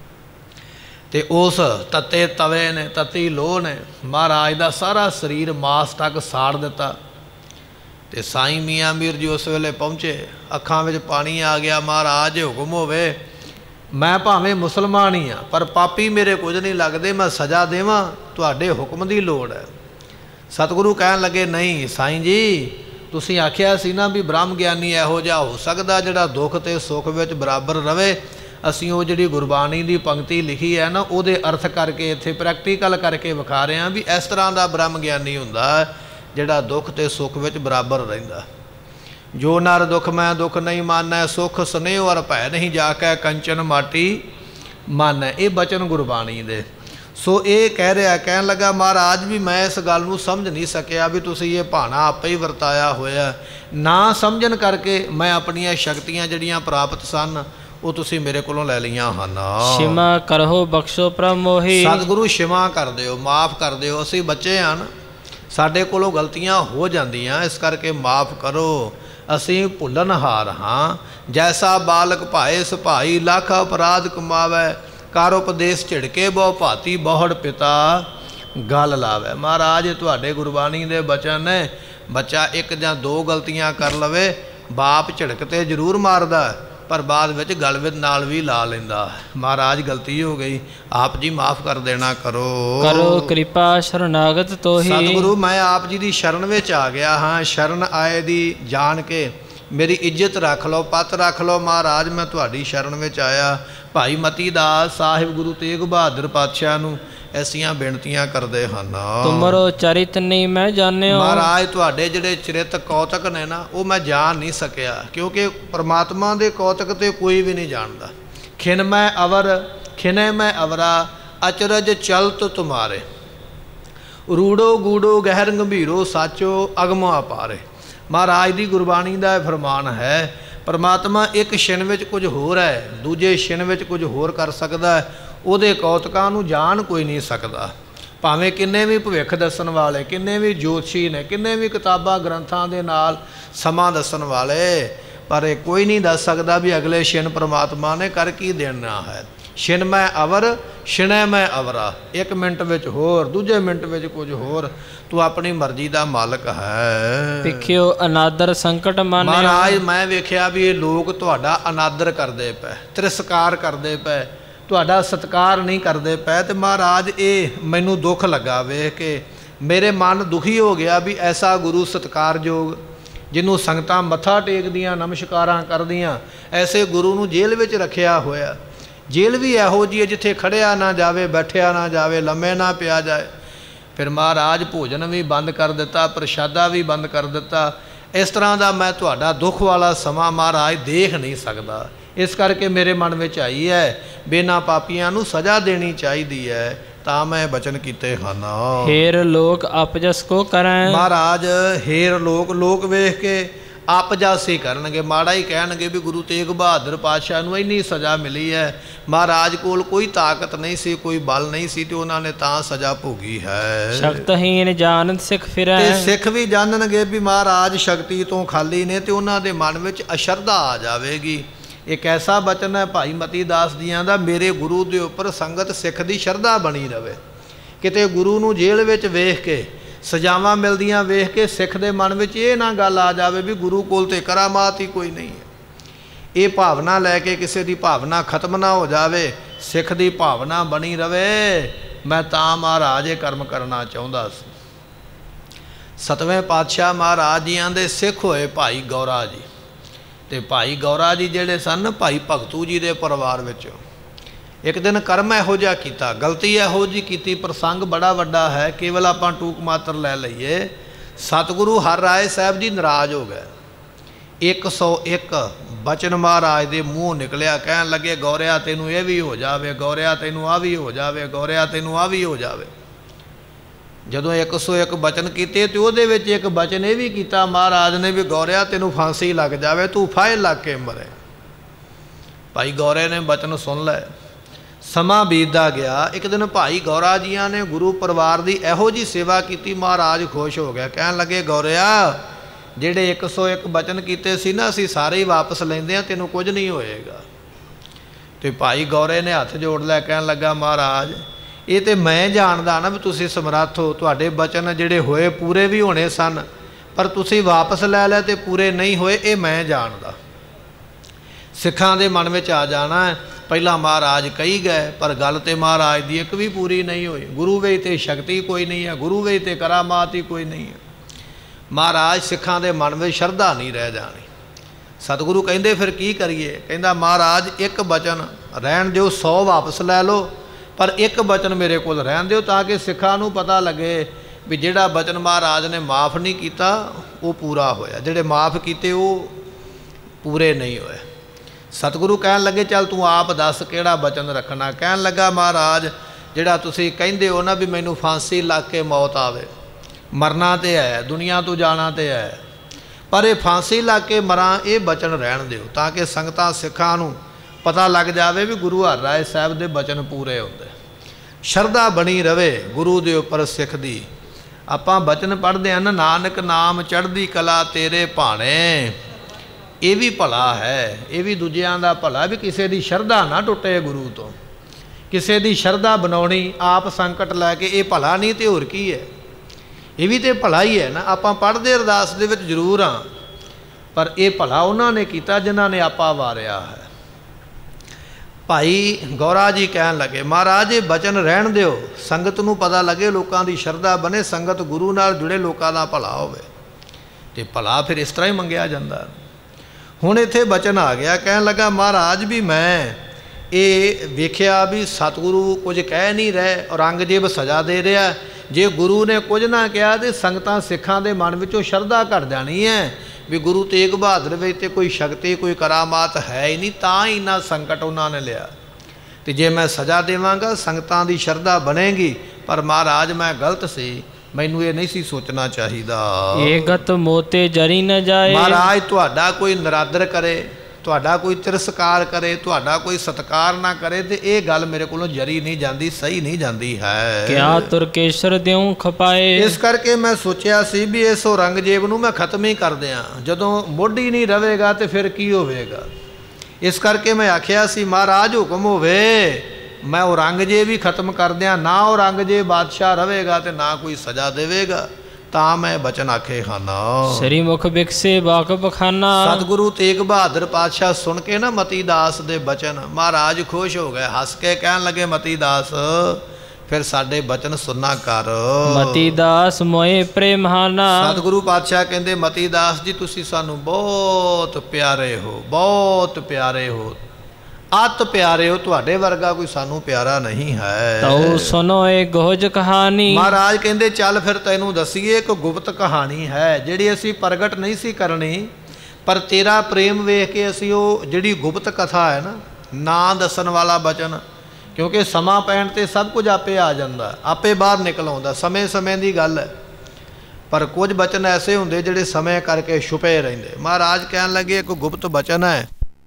ਤੇ ਉਸ ਤੱਤੇ ਤਵੇ ਨੇ, ਤੱਤੀ ਲੋਹ ਨੇ ਮਹਾਰਾਜ ਦਾ ਸਾਰਾ ਸਰੀਰ ਮਾਸ ਤੱਕ ਸਾੜ ਦਿੱਤਾ। ਤੇ ਸਾਈਂ ਮੀਆਂ ਮੀਰ ਜੀ ਉਸ ਵੇਲੇ ਪਹੁੰਚੇ, ਅੱਖਾਂ ਵਿੱਚ ਪਾਣੀ ਆ ਗਿਆ। ਮਹਾਰਾਜ ਹੁਕਮ ਹੋਵੇ, ਮੈਂ ਭਾਵੇਂ ਮੁਸਲਮਾਨ ਹੀ ਹਾਂ ਪਰ ਪਾਪੀ ਮੇਰੇ ਕੁਝ ਨਹੀਂ ਲੱਗਦੇ, ਮੈਂ ਸਜ਼ਾ ਦੇਵਾਂ, ਤੁਹਾਡੇ ਹੁਕਮ ਦੀ ਲੋੜ ਹੈ। ਸਤਿਗੁਰੂ ਕਹਿਣ ਲੱਗੇ ਨਹੀਂ ਸਾਈਂ ਜੀ, ਤੁਸੀਂ ਆਖਿਆ ਸੀ ਨਾ ਵੀ ਬ੍ਰਹਮ ਗਿਆਨੀ ਇਹੋ ਜਿਹਾ ਹੋ ਸਕਦਾ ਜਿਹੜਾ ਦੁੱਖ ਤੇ ਸੁੱਖ ਵਿੱਚ ਬਰਾਬਰ ਰਵੇ। ਅਸੀਂ ਉਹ ਜਿਹੜੀ ਗੁਰਬਾਣੀ ਦੀ ਪੰਕਤੀ ਲਿਖੀ ਹੈ ਨਾ ਉਹਦੇ ਅਰਥ ਕਰਕੇ ਇੱਥੇ ਪ੍ਰੈਕਟੀਕਲ ਕਰਕੇ ਵਿਖਾ ਰਹੇ ਹਾਂ ਵੀ ਇਸ ਤਰ੍ਹਾਂ ਦਾ ਬ੍ਰਹਮ ਗਿਆਨੀ ਹੁੰਦਾ ਜਿਹੜਾ ਦੁੱਖ ਤੇ ਸੁੱਖ ਵਿੱਚ ਬਰਾਬਰ ਰਹਿੰਦਾ। ਜੋ ਨਰ ਦੁੱਖ ਮੈਂ ਦੁੱਖ ਨਹੀਂ ਮਾਨੈ, ਸੁਖ ਸੁਨੇਹ ਅਰ ਭੈ ਨਹੀਂ ਜਾ ਕੇ ਕੰਚਨ ਮਾਟੀ ਮਾਨੈ। ਇਹ ਬਚਨ ਗੁਰਬਾਣੀ ਦੇ। ਸੋ ਇਹ ਕਹਿ ਰਿਹਾ, ਕਹਿਣ ਲੱਗਾ ਮਹਾਰਾਜ ਵੀ ਮੈਂ ਇਸ ਗੱਲ ਨੂੰ ਸਮਝ ਨਹੀਂ ਸਕਿਆ ਵੀ ਤੁਸੀਂ ਇਹ ਭਾਣਾ ਆਪੇ ਹੀ ਵਰਤਾਇਆ ਹੋਇਆ। ਨਾ ਸਮਝਣ ਕਰਕੇ ਮੈਂ ਆਪਣੀਆਂ ਸ਼ਕਤੀਆਂ ਜਿਹੜੀਆਂ ਪ੍ਰਾਪਤ ਸਨ ਉਹ ਤੁਸੀਂ ਮੇਰੇ ਕੋਲੋਂ ਲੈ ਲਈਆਂ ਹਨ। ਸ਼ਿਮਾ ਕਰੋ ਬਖਸ਼ੋ ਪ੍ਰਭ ਮੋਹੀ। ਸਤਿਗੁਰੂ ਸ਼ਿਮਾ ਕਰ ਦਿਓ, ਮਾਫ ਕਰ ਦਿਓ। ਅਸੀਂ ਬੱਚੇ ਹਨ, ਸਾਡੇ ਕੋਲੋਂ ਗਲਤੀਆਂ ਹੋ ਜਾਂਦੀਆਂ, ਇਸ ਕਰਕੇ ਮਾਫ ਕਰੋ। ਅਸੀਂ ਭੁੱਲਣਹਾਰ ਹਾਂ। ਜੈਸਾ ਬਾਲਕ ਭਾਏ ਸੁਭਾਈ, ਲੱਖ ਅਪਰਾਧ ਕਮਾਵੇ, ਕਰ ਉਪਦੇਸ਼ ਝਿੜਕੇ ਬਹੁ ਭਾਤੀ, ਬਹੁੜ ਪਿਤਾ ਗੱਲ ਲਾਵੇ। ਮਹਾਰਾਜ ਤੁਹਾਡੇ ਗੁਰਬਾਣੀ ਦੇ ਬਚਨ ਨੇ। ਬੱਚਾ ਇੱਕ ਜਾਂ ਦੋ ਗਲਤੀਆਂ ਕਰ ਲਵੇ, ਬਾਪ ਝਿੜਕ ਤੇ ਜ਼ਰੂਰ ਮਾਰਦਾ ਪਰ ਬਾਅਦ ਵਿੱਚ ਗਲ ਵਿੱਚ ਨਾਲ ਵੀ ਲਾ ਲੈਂਦਾ। ਮਹਾਰਾਜ ਗਲਤੀ ਹੋ ਗਈ, ਆਪ ਜੀ ਮਾਫ ਕਰ ਦੇਣਾ ਕਰੋ। ਕਰੋ ਕਿਰਪਾ ਸ਼ਰਨਾਗਤ ਤੋਹੀ। ਸਤਿਗੁਰੂ ਮੈਂ ਆਪ ਜੀ ਦੀ ਸ਼ਰਨ ਵਿੱਚ ਆ ਗਿਆ ਹਾਂ, ਸ਼ਰਨ ਆਏ ਦੀ ਜਾਣ ਕੇ ਮੇਰੀ ਇੱਜ਼ਤ ਰੱਖ ਲਓ, ਪੱਤ ਰੱਖ ਲਓ। ਮਹਾਰਾਜ ਮੈਂ ਤੁਹਾਡੀ ਸ਼ਰਨ ਵਿੱਚ ਆਇਆ ਭਾਈ ਮਤੀ ਦਾਸ ਸਾਹਿਬ ਗੁਰੂ ਤੇਗ ਬਹਾਦਰ ਪਾਤਸ਼ਾਹ ਨੂੰ ਐਸੀਆਂ ਬੇਨਤੀਆਂ ਕਰਦੇ ਹਨ। ਤੁਮਰੋ ਚਰਿਤ ਨਹੀਂ ਮੈਂ ਜਾਣਿਓ। ਮਹਾਰਾਜ ਤੁਹਾਡੇ ਜਿਹੜੇ ਚਰਿਤ ਕੌਤਕ ਨੇ ਨਾ ਉਹ ਮੈਂ ਜਾਣ ਨਹੀਂ ਸਕਿਆ, ਕਿਉਂਕਿ ਪਰਮਾਤਮਾ ਦੇ ਕੌਤਕ ਤੇ ਕੋਈ ਵੀ ਨਹੀਂ ਜਾਣਦਾ। ਖਿਨ ਮੈਂ ਅਵਰ ਖਿਨੇ ਮੈਂ ਅਵਰਾ ਅਚਰਜ ਚਲਤ ਤੁਮਾਰੇ, ਰੂੜੋ ਗੂੜੋ ਗਹਿਰ ਗੰਭੀਰੋ ਸਾਚੋ ਅਗਮ ਅਪਾਰੇ। ਮਹਾਰਾਜ ਦੀ ਗੁਰਬਾਣੀ ਦਾ ਇਹ ਫਰਮਾਨ ਹੈ, ਪਰਮਾਤਮਾ ਇੱਕ ਛਿਨ ਵਿੱਚ ਕੁਝ ਹੋਰ ਹੈ, ਦੂਜੇ ਛਿਨ ਵਿੱਚ ਕੁਝ ਹੋਰ ਕਰ ਸਕਦਾ ਹੈ। ਉਹਦੇ ਕੌਤਕਾਂ ਨੂੰ ਜਾਣ ਕੋਈ ਨਹੀਂ ਸਕਦਾ। ਭਾਵੇਂ ਕਿੰਨੇ ਵੀ ਭਵਿੱਖ ਦੱਸਣ ਵਾਲੇ, ਕਿੰਨੇ ਵੀ ਜੋਤਸ਼ੀ ਨੇ, ਕਿੰਨੇ ਵੀ ਕਿਤਾਬਾਂ ਗ੍ਰੰਥਾਂ ਦੇ ਨਾਲ ਸਮਾਂ ਦੱਸਣ ਵਾਲੇ, ਪਰ ਇਹ ਕੋਈ ਨਹੀਂ ਦੱਸ ਸਕਦਾ ਵੀ ਅਗਲੇ ਛਿਨ ਪਰਮਾਤਮਾ ਨੇ ਕਰ ਕੀ ਦੇਣਾ ਹੈ। ਛਿਨ ਮੈਂ ਅਵਰ ਛਿਨੈ ਮੈਂ ਅਵਰਾ, ਇੱਕ ਮਿੰਟ ਵਿੱਚ ਹੋਰ, ਦੂਜੇ ਮਿੰਟ ਵਿੱਚ ਕੁਝ ਹੋਰ। ਤੂੰ ਆਪਣੀ ਮਰਜ਼ੀ ਦਾ ਮਾਲਕ ਹੈ। ਵਿਖਿਓ ਅਨਾਦਰ ਸੰਕਟ ਮਾਨਿਓ। ਮਹਾਰਾਜ ਮੈਂ ਵੇਖਿਆ ਵੀ ਇਹ ਲੋਕ ਤੁਹਾਡਾ ਅਨਾਦਰ ਕਰਦੇ ਪਏ, ਤਿਰਸਕਾਰ ਕਰਦੇ ਪਏ, ਤੁਹਾਡਾ ਸਤਿਕਾਰ ਨਹੀਂ ਕਰਦੇ ਪਏ। ਤੇ ਮਹਾਰਾਜ ਇਹ ਮੈਨੂੰ ਦੁੱਖ ਲੱਗਾ ਵੇਖ ਕੇ, ਮੇਰੇ ਮਨ ਦੁਖੀ ਹੋ ਗਿਆ ਵੀ ਐਸਾ ਗੁਰੂ ਸਤਿਕਾਰਯੋਗ, ਜਿਹਨੂੰ ਸੰਗਤਾਂ ਮੱਥਾ ਟੇਕਦੀਆਂ, ਨਮਸਕਾਰਾਂ ਕਰਦੀਆਂ, ਐਸੇ ਗੁਰੂ ਨੂੰ ਜੇਲ੍ਹ ਵਿੱਚ ਰੱਖਿਆ ਹੋਇਆ। ਜੇਲ੍ਹ ਵੀ ਇਹੋ ਜਿਹੀ ਹੈ ਜਿੱਥੇ ਖੜਿਆ ਨਾ ਜਾਵੇ, ਬੈਠਿਆ ਨਾ ਜਾਵੇ, ਲੰਮੇ ਨਾ ਪਿਆ ਜਾਏ। ਫਿਰ ਮਹਾਰਾਜ ਭੋਜਨ ਵੀ ਬੰਦ ਕਰ ਦਿੱਤਾ, ਪ੍ਰਸ਼ਾਦਾ ਵੀ ਬੰਦ ਕਰ ਦਿੱਤਾ। ਇਸ ਤਰ੍ਹਾਂ ਦਾ ਮੈਂ ਤੁਹਾਡਾ ਦੁੱਖ ਵਾਲਾ ਸਮਾਂ ਮਹਾਰਾਜ ਦੇਖ ਨਹੀਂ ਸਕਦਾ। ਇਸ ਕਰਕੇ ਮੇਰੇ ਮਨ ਵਿੱਚ ਆਈ ਹੈ ਬਿਨਾਂ ਪਾਪੀਆਂ ਨੂੰ ਸਜ਼ਾ ਦੇਣੀ ਚਾਹੀਦੀ ਹੈ, ਤਾਂ ਮੈਂ ਬਚਨ ਕੀਤੇ ਹਨ। ਹੇਰ ਲੋਕ ਅਪਜਸ ਕੋ ਕਰੈ। ਮਹਾਰਾਜ ਹੇਰ ਲੋਕ, ਲੋਕ ਵੇਖ ਕੇ ਆਪਜਾਸ ਹੀ ਕਰਨਗੇ, ਮਾੜਾ ਹੀ ਕਹਿਣਗੇ ਵੀ ਗੁਰੂ ਤੇਗ ਬਹਾਦਰ ਪਾਤਸ਼ਾਹ ਨੂੰ ਇੰਨੀ ਸਜ਼ਾ ਮਿਲੀ ਹੈ। ਮਹਾਰਾਜ ਕੋਲ ਕੋਈ ਤਾਕਤ ਨਹੀਂ ਸੀ, ਕੋਈ ਬਲ ਨਹੀਂ ਸੀ, ਤੇ ਉਹਨਾਂ ਨੇ ਤਾਂ ਸਜ਼ਾ ਭੋਗੀ ਹੈ। ਸ਼ਕਤਹੀਨ ਜਾਣਤ ਸਿੱਖ ਫਿਰੈ। ਤੇ ਸਿੱਖ ਵੀ ਜਾਣਨਗੇ ਵੀ ਮਹਾਰਾਜ ਸ਼ਕਤੀ ਤੋਂ ਖਾਲੀ ਨੇ, ਤੇ ਉਹਨਾਂ ਦੇ ਮਨ ਵਿੱਚ ਅਸ਼ਰਧਾ ਆ ਜਾਵੇਗੀ। ਇੱਕ ਐਸਾ ਬਚਨ ਹੈ ਭਾਈ ਮਤੀ ਦਾਸ ਜੀਆਂ ਦਾ, ਮੇਰੇ ਗੁਰੂ ਦੇ ਉੱਪਰ ਸੰਗਤ ਸਿੱਖ ਦੀ ਸ਼ਰਧਾ ਬਣੀ ਰਵੇ। ਕਿਤੇ ਗੁਰੂ ਨੂੰ ਜੇਲ੍ਹ ਵਿੱਚ ਵੇਖ ਕੇ, ਸਜ਼ਾਵਾਂ ਮਿਲਦੀਆਂ ਵੇਖ ਕੇ ਸਿੱਖ ਦੇ ਮਨ ਵਿੱਚ ਇਹ ਨਾ ਗੱਲ ਆ ਜਾਵੇ ਵੀ ਗੁਰੂ ਕੋਲ ਤੇ ਕਰਾਮਾਤ ਹੀ ਕੋਈ ਨਹੀਂ ਹੈ। ਇਹ ਭਾਵਨਾ ਲੈ ਕੇ ਕਿਸੇ ਦੀ ਭਾਵਨਾ ਖਤਮ ਨਾ ਹੋ ਜਾਵੇ, ਸਿੱਖ ਦੀ ਭਾਵਨਾ ਬਣੀ ਰਵੇ। ਮੈਂ ਤਾਂ ਮਹਾਰਾਜ ਇਹ ਕਰਮ ਕਰਨਾ ਚਾਹੁੰਦਾ ਸੀ। 7ਵੇਂ ਪਾਤਸ਼ਾਹ ਮਹਾਰਾਜ ਜੀਆਂ ਦੇ ਸਿੱਖ ਹੋਏ ਭਾਈ ਗੌਰਾ ਜੀ, ਤੇ ਭਾਈ ਗੌਰਾ ਜੀ ਜਿਹੜੇ ਸਨ ਭਾਈ ਭਗਤੂ ਜੀ ਦੇ ਪਰਿਵਾਰ ਵਿੱਚੋਂ। ਇੱਕ ਦਿਨ ਕਰਮ ਇਹੋ ਜਿਹਾ ਕੀਤਾ, ਗਲਤੀ ਇਹੋ ਜਿਹੀ ਕੀਤੀ, ਪ੍ਰਸੰਗ ਬੜਾ ਵੱਡਾ ਹੈ, ਕੇਵਲ ਆਪਾਂ ਟੂਕ ਮਾਤਰ ਲੈ ਲਈਏ। ਸਤਿਗੁਰੂ ਹਰਿ ਰਾਏ ਸਾਹਿਬ ਜੀ ਨਾਰਾਜ਼ ਹੋ ਗਏ। 101 ਬਚਨ ਮਹਾਰਾਜ ਦੇ ਮੂੰਹੋਂ ਨਿਕਲਿਆ, ਕਹਿਣ ਲੱਗੇ ਗੌਰਿਆ ਤੈਨੂੰ ਇਹ ਵੀ ਹੋ ਜਾਵੇ, ਗੌਰਿਆ ਤੈਨੂੰ ਆ ਵੀ ਹੋ ਜਾਵੇ, ਗੌਰਿਆ ਤੈਨੂੰ ਆ ਵੀ ਹੋ ਜਾਵੇ। ਜਦੋਂ 101 ਬਚਨ ਕੀਤੇ ਤੇ ਉਹਦੇ ਵਿੱਚ ਇੱਕ ਬਚਨ ਇਹ ਵੀ ਕੀਤਾ ਮਹਾਰਾਜ ਨੇ ਵੀ ਗੌਰਿਆ ਤੈਨੂੰ ਫਾਂਸੀ ਲੱਗ ਜਾਵੇ, ਤੂੰ ਫਾਹੇ ਲੱਗ ਕੇ ਮਰੇ। ਭਾਈ ਗੌਰੇ ਨੇ ਬਚਨ ਸੁਣ ਲਏ। ਸਮਾਂ ਬੀਤਦਾ ਗਿਆ। ਇੱਕ ਦਿਨ ਭਾਈ ਗੌਰਾ ਜੀਆਂ ਨੇ ਗੁਰੂ ਪਰਿਵਾਰ ਦੀ ਇਹੋ ਜਿਹੀ ਸੇਵਾ ਕੀਤੀ, ਮਹਾਰਾਜ ਖੁਸ਼ ਹੋ ਗਿਆ। ਕਹਿਣ ਲੱਗੇ ਗੌਰਿਆ ਜਿਹੜੇ 101 ਬਚਨ ਕੀਤੇ ਸੀ ਨਾ, ਅਸੀਂ ਸਾਰੇ ਹੀ ਵਾਪਸ ਲੈਂਦੇ ਹਾਂ, ਤੈਨੂੰ ਕੁਝ ਨਹੀਂ ਹੋਏਗਾ। ਤੇ ਭਾਈ ਗੌਰੇ ਨੇ ਹੱਥ ਜੋੜ ਲਿਆ, ਕਹਿਣ ਲੱਗਾ ਮਹਾਰਾਜ ਇਹ ਤੇ ਮੈਂ ਜਾਣਦਾ ਨਾ ਵੀ ਤੁਸੀਂ ਸਮਰੱਥ ਹੋ, ਤੁਹਾਡੇ ਬਚਨ ਜਿਹੜੇ ਹੋਏ ਪੂਰੇ ਵੀ ਹੋਣੇ ਸਨ, ਪਰ ਤੁਸੀਂ ਵਾਪਸ ਲੈ ਲਿਆ ਤੇ ਪੂਰੇ ਨਹੀਂ ਹੋਏ, ਇਹ ਮੈਂ ਜਾਣਦਾ। ਸਿੱਖਾਂ ਦੇ ਮਨ ਵਿੱਚ ਆ ਜਾਣਾ ਹੈ ਪਹਿਲਾਂ ਮਹਾਰਾਜ ਕਹੀ ਗਏ, ਪਰ ਗੱਲ ਤੇ ਮਹਾਰਾਜ ਦੀ ਇੱਕ ਵੀ ਪੂਰੀ ਨਹੀਂ ਹੋਈ। ਗੁਰੂ ਵਿੱਚ ਤੇ ਸ਼ਕਤੀ ਕੋਈ ਨਹੀਂ ਹੈ, ਗੁਰੂ ਵਿੱਚ ਤੇ ਕਰਾਮਾਤ ਹੀ ਕੋਈ ਨਹੀਂ ਹੈ। ਮਹਾਰਾਜ ਸਿੱਖਾਂ ਦੇ ਮਨ ਵਿੱਚ ਸ਼ਰਧਾ ਨਹੀਂ ਰਹਿ ਜਾਣੀ। ਸਤਿਗੁਰੂ ਕਹਿੰਦੇ ਫਿਰ ਕੀ ਕਰੀਏ? ਕਹਿੰਦਾ ਮਹਾਰਾਜ ਇੱਕ ਬਚਨ ਰਹਿਣ ਦਿਓ, 100 ਵਾਪਸ ਲੈ ਲਓ, ਪਰ ਇੱਕ ਬਚਨ ਮੇਰੇ ਕੋਲ ਰਹਿਣ ਦਿਓ, ਤਾਂ ਕਿ ਸਿੱਖਾਂ ਨੂੰ ਪਤਾ ਲੱਗੇ ਵੀ ਜਿਹੜਾ ਬਚਨ ਮਹਾਰਾਜ ਨੇ ਮਾफ़ ਨਹੀਂ ਕੀਤਾ ਉਹ ਪੂਰਾ ਹੋਇਆ, ਜਿਹੜੇ ਮਾफ़ ਕੀਤੇ ਉਹ ਪੂਰੇ ਨਹੀਂ ਹੋਏ। ਸਤਿਗੁਰੂ ਕਹਿਣ ਲੱਗੇ ਚੱਲ ਤੂੰ ਆਪ ਦੱਸ ਕਿਹੜਾ ਬਚਨ ਰੱਖਣਾ। ਕਹਿਣ ਲੱਗਾ ਮਹਾਰਾਜ ਜਿਹੜਾ ਤੁਸੀਂ ਕਹਿੰਦੇ ਹੋ ਨਾ ਵੀ ਮੈਨੂੰ ਫਾਂਸੀ ਲੱਗ ਕੇ ਮੌਤ ਆਵੇ, ਮਰਨਾ ਤੇ ਹੈ, ਦੁਨੀਆ ਤੋਂ ਜਾਣਾ ਤੇ ਹੈ, ਪਰ ਇਹ ਫਾਂਸੀ ਲੱਗ ਕੇ ਮਰਾਂ ਇਹ ਬਚਨ ਰਹਿਣ ਦਿਓ, ਤਾਂ ਕਿ ਸੰਗਤਾਂ ਸਿੱਖਾਂ ਨੂੰ ਪਤਾ ਲੱਗ ਜਾਵੇ ਵੀ ਗੁਰੂ ਹਰਿ ਰਾਏ ਸਾਹਿਬ ਦੇ ਬਚਨ ਪੂਰੇ ਹੁੰਦੇ, ਸ਼ਰਧਾ ਬਣੀ ਰਵੇ ਗੁਰੂ ਦੇ ਉੱਪਰ ਸਿੱਖ ਦੀ। ਆਪਾਂ ਬਚਨ ਪੜ੍ਹਦੇ ਹਨ, ਨਾਨਕ ਨਾਮ ਚੜ੍ਹਦੀ ਕਲਾ ਤੇਰੇ ਭਾਣੇ। ਇਹ ਵੀ ਭਲਾ ਹੈ, ਇਹ ਵੀ ਦੂਜਿਆਂ ਦਾ ਭਲਾ, ਵੀ ਕਿਸੇ ਦੀ ਸ਼ਰਧਾ ਨਾ ਟੁੱਟੇ ਗੁਰੂ ਤੋਂ, ਕਿਸੇ ਦੀ ਸ਼ਰਧਾ ਬਣਾਉਣੀ, ਆਪ ਸੰਕਟ ਲੈ ਕੇ, ਇਹ ਭਲਾ ਨਹੀਂ ਤੇ ਹੋਰ ਕੀ ਹੈ? ਇਹ ਵੀ ਤੇ ਭਲਾ ਹੀ ਹੈ ਨਾ। ਆਪਾਂ ਪੜ੍ਹਦੇ ਅਰਦਾਸ ਦੇ ਵਿੱਚ ਜ਼ਰੂਰ ਹਾਂ, ਪਰ ਇਹ ਭਲਾ ਉਹਨਾਂ ਨੇ ਕੀਤਾ ਜਿਨ੍ਹਾਂ ਨੇ ਆਪਾ ਵਾਰਿਆ ਹੈ। ਭਾਈ ਗੌਰਾ ਜੀ ਕਹਿਣ ਲੱਗੇ ਮਹਾਰਾਜ ਇਹ ਬਚਨ ਰਹਿਣ ਦਿਓ, ਸੰਗਤ ਨੂੰ ਪਤਾ ਲੱਗੇ, ਲੋਕਾਂ ਦੀ ਸ਼ਰਧਾ ਬਣੇ, ਸੰਗਤ ਗੁਰੂ ਨਾਲ ਜੁੜੇ ਲੋਕਾਂ ਦਾ ਭਲਾ ਹੋਵੇ। ਤੇ ਭਲਾ ਫਿਰ ਇਸ ਤਰ੍ਹਾਂ ਹੀ ਮੰਗਿਆ ਜਾਂਦਾ। ਹੁਣ ਇੱਥੇ ਬਚਨ ਆ ਗਿਆ, ਕਹਿਣ ਲੱਗਾ ਮਹਾਰਾਜ ਵੀ ਮੈਂ ਇਹ ਵੇਖਿਆ ਵੀ ਸਤਿਗੁਰੂ ਕੁਝ ਕਹਿ ਨਹੀਂ ਰਹੇ, ਔਰੰਗਜ਼ੇਬ ਸਜ਼ਾ ਦੇ ਰਿਹਾ। ਜੇ ਗੁਰੂ ਨੇ ਕੁਝ ਨਾ ਕਿਹਾ ਤੇ ਸੰਗਤਾਂ ਸਿੱਖਾਂ ਦੇ ਮਨ ਵਿੱਚੋਂ ਸ਼ਰਧਾ ਘਟ ਜਾਣੀ ਹੈ ਵੀ ਗੁਰੂ ਤੇਗ ਬਹਾਦਰ ਵਿੱਚ ਤੇ ਕੋਈ ਸ਼ਕਤੀ ਕੋਈ ਕਰਾਮਾਤ ਹੈ ਹੀ ਨਹੀਂ, ਤਾਂ ਹੀ ਇੰਨਾ ਸੰਕਟ ਉਹਨਾਂ ਨੇ ਲਿਆ। ਤੇ ਜੇ ਮੈਂ ਸਜ਼ਾ ਦੇਵਾਂਗਾ ਸੰਗਤਾਂ ਦੀ ਸ਼ਰਧਾ ਬਣੇਗੀ, ਪਰ ਮਹਾਰਾਜ ਮੈਂ ਗਲਤ ਸੀ, ਮੈਨੂੰ ਇਹ ਨਹੀਂ ਸੀ ਸੋਚਣਾ ਚਾਹੀਦਾ। ਏਕਤ ਮੋਤੇ ਜਰੀ ਨ ਜਾਏ। ਮਹਾਰਾਜ ਤੁਹਾਡਾ ਕੋਈ ਨਰਾਦਰ ਕਰੇ, ਤੁਹਾਡਾ ਕੋਈ ਤਿਰਸਕਾਰ ਕਰੇ, ਤੁਹਾਡਾ ਕੋਈ ਸਤਕਾਰ ਨਾ ਕਰੇ, ਤੇ ਇਹ ਗੱਲ ਮੇਰੇ ਕੋਲੋਂ ਜਰੀ ਨਹੀਂ ਜਾਂਦੀ, ਸਹੀ ਨਹੀਂ ਜਾਂਦੀ ਹੈ। ਕਿਆ ਤੁਰਕੇਸ਼ਰ ਦਿਉ ਖਪਾਏ। ਇਸ ਕਰਕੇ ਮੈਂ ਸੋਚਿਆ ਸੀ ਵੀ ਇਸ ਔਰੰਗਜ਼ੇਬ ਨੂੰ ਮੈਂ ਖਤਮ ਹੀ ਕਰ ਦਿਆਂ। ਜਦੋਂ ਮੁੱਢ ਹੀ ਨਹੀਂ ਰਵੇਗਾ ਤੇ ਫਿਰ ਕੀ ਹੋਵੇਗਾ। ਇਸ ਕਰਕੇ ਮੈਂ ਆਖਿਆ ਸੀ ਮਹਾਰਾਜ ਹੁਕਮ ਹੋਵੇ ਮੈਂ ਔਰੰਗਜ਼ੇਬ ਹੀ ਖਤਮ ਕਰ ਦਿਆਂ, ਨਾ ਔਰੰਗਜ਼ੇਬ ਬਾਦਸ਼ਾਹ ਰਵੇਗਾ ਤੇ ਨਾ ਕੋਈ ਸਜ਼ਾ ਦੇਵੇਗਾ, ਤਾਂ ਮੈਂ ਬਚਨ ਆਖੇ ਹਨ। ਸ੍ਰੀ ਮੁਖ ਬਿਕਸੇ ਬਾਕ ਬਖਾਨਾ। ਸਤਿਗੁਰੂ ਤੇਗ ਬਹਾਦਰ ਪਾਤਸ਼ਾਹ ਸੁਣ ਕੇ ਨਾ ਮਤੀ ਦਾਸ ਦੇ ਬਚਨ, ਮਹਾਰਾਜ ਖੁਸ਼ ਹੋ ਗਏ, ਹੱਸ ਕੇ ਕਹਿਣ ਲੱਗੇ ਮਤੀ ਦਾਸ ਫਿਰ ਸਾਡੇ ਬਚਨ ਸੁਣਨਾ ਕਰ। ਮਤੀ ਦਾਸ ਮੋਏ ਪ੍ਰੇਮਹਾਨਾ। ਸਤਿਗੁਰੂ ਪਾਤਸ਼ਾਹ ਕਹਿੰਦੇ ਮਤੀ ਦਾਸ ਜੀ ਤੁਸੀਂ ਸਾਨੂੰ ਬਹੁਤ ਪਿਆਰੇ ਹੋ, ਬਹੁਤ ਪਿਆਰੇ ਹੋ, ਅਤ ਪਿਆਰੇ ਹੋ, ਤੁਹਾਡੇ ਵਰਗਾ ਕੋਈ ਸਾਨੂੰ ਪਿਆਰਾ ਨਹੀਂ ਹੈ। ਤਉ ਸੁਨੋ ਇਹ ਗੋਜ ਕਹਾਣੀ। ਮਹਾਰਾਜ ਕਹਿੰਦੇ ਚੱਲ ਫਿਰ ਤੈਨੂੰ ਦਸੀਏ ਇੱਕ ਗੁਪਤ ਕਹਾਣੀ ਹੈ ਜਿਹੜੀ ਅਸੀਂ ਪ੍ਰਗਟ ਨਹੀਂ ਸੀ ਕਰਨੀ, ਪਰ ਤੇਰਾ ਪ੍ਰੇਮ ਵੇਖ ਕੇ ਅਸੀਂ ਉਹ ਜਿਹੜੀ ਗੁਪਤ ਕਥਾ ਹੈ ਨਾ ਦੱਸਣ ਵਾਲਾ ਬਚਨ, ਕਿਉਂਕਿ ਸਮਾਂ ਪੈਣ ਤੇ ਸਭ ਕੁਝ ਆਪੇ ਆ ਜਾਂਦਾ, ਆਪੇ ਬਾਹਰ ਨਿਕਲ ਆਉਂਦਾ, ਸਮੇਂ ਦੀ ਗੱਲ ਹੈ। ਪਰ ਕੁਝ ਬਚਨ ਐਸੇ ਹੁੰਦੇ ਜਿਹੜੇ ਸਮੇਂ ਕਰਕੇ ਛੁਪੇ ਰਹਿੰਦੇ। ਮਹਾਰਾਜ ਕਹਿਣ ਲੱਗੇ ਇੱਕ ਗੁਪਤ ਬਚਨ ਹੈ।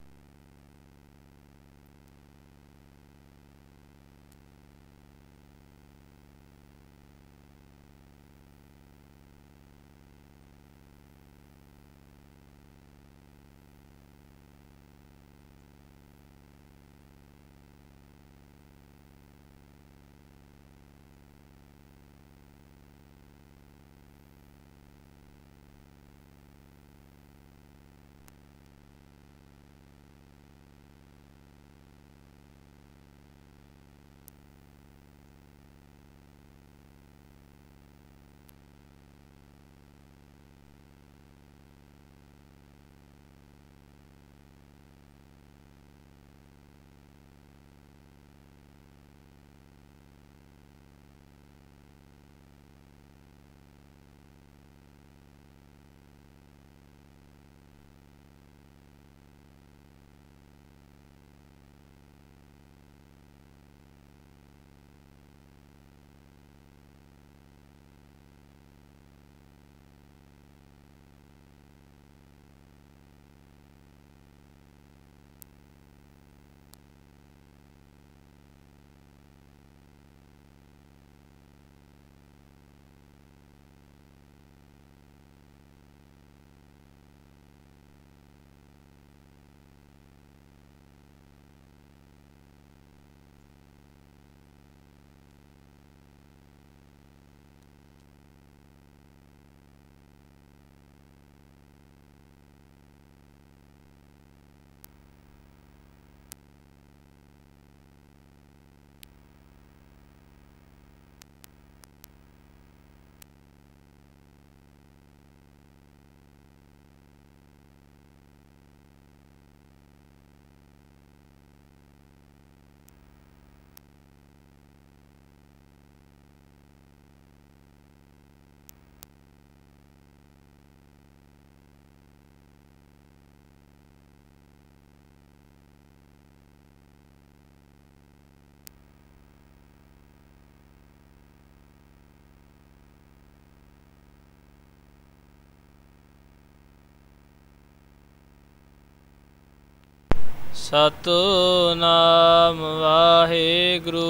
ਸਤਨਾਮ ਵਾਹਿਗੁਰੂ।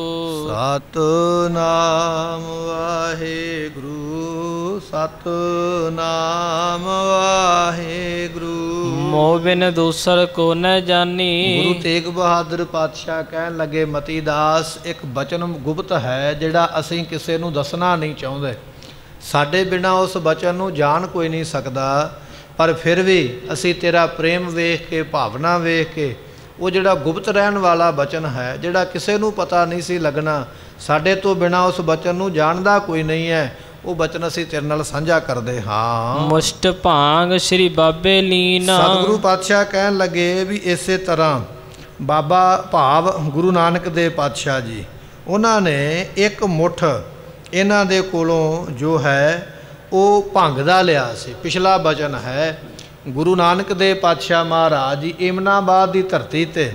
ਸਤਨਾਮ ਵਾਹਿਗੁਰੂ। ਸਤਨਾਮ ਵਾਹਿਗੁਰੂ। ਮੋਹ ਬਿਨ ਦੂਸਰ ਕੋ ਨ ਜਾਨੀ। ਗੁਰੂ ਤੇਗ ਬਹਾਦਰ ਪਾਤਸ਼ਾਹ ਕਹਿਣ ਲੱਗੇ ਮਤੀ ਦਾਸ ਇੱਕ ਬਚਨ ਗੁਪਤ ਹੈ ਜਿਹੜਾ ਅਸੀਂ ਕਿਸੇ ਨੂੰ ਦੱਸਣਾ ਨਹੀਂ ਚਾਹੁੰਦੇ। ਸਾਡੇ ਬਿਨਾਂ ਉਸ ਬਚਨ ਨੂੰ ਜਾਣ ਕੋਈ ਨਹੀਂ ਸਕਦਾ, ਪਰ ਫਿਰ ਵੀ ਅਸੀਂ ਤੇਰਾ ਪ੍ਰੇਮ ਵੇਖ ਕੇ, ਭਾਵਨਾ ਵੇਖ ਕੇ, ਉਹ ਜਿਹੜਾ ਗੁਪਤ ਰਹਿਣ ਵਾਲਾ ਬਚਨ ਹੈ ਜਿਹੜਾ ਕਿਸੇ ਨੂੰ ਪਤਾ ਨਹੀਂ ਸੀ ਲੱਗਣਾ, ਸਾਡੇ ਤੋਂ ਬਿਨਾਂ ਉਸ ਬਚਨ ਨੂੰ ਜਾਣਦਾ ਕੋਈ ਨਹੀਂ ਹੈ, ਉਹ ਬਚਨ ਅਸੀਂ ਤੇਰੇ ਨਾਲ ਸਾਂਝਾ ਕਰਦੇ ਹਾਂ। ਮੁਸ਼ਟ ਭਾਂਗ ਸ਼੍ਰੀ ਬਾਬੇ ਲੀਨਾ। ਸਤਿਗੁਰੂ ਪਾਤਸ਼ਾਹ ਕਹਿਣ ਲੱਗੇ ਵੀ ਇਸੇ ਤਰ੍ਹਾਂ बाबा भाव गुरु नानक देव पातशाह जी उन्होंने एक मुठ इन्हां दे कोलों जो है वो भंग दा लिया सी। पिछला बचन है गुरु नानक देव पातशाह महाराज जी इमनाबाद की धरती ते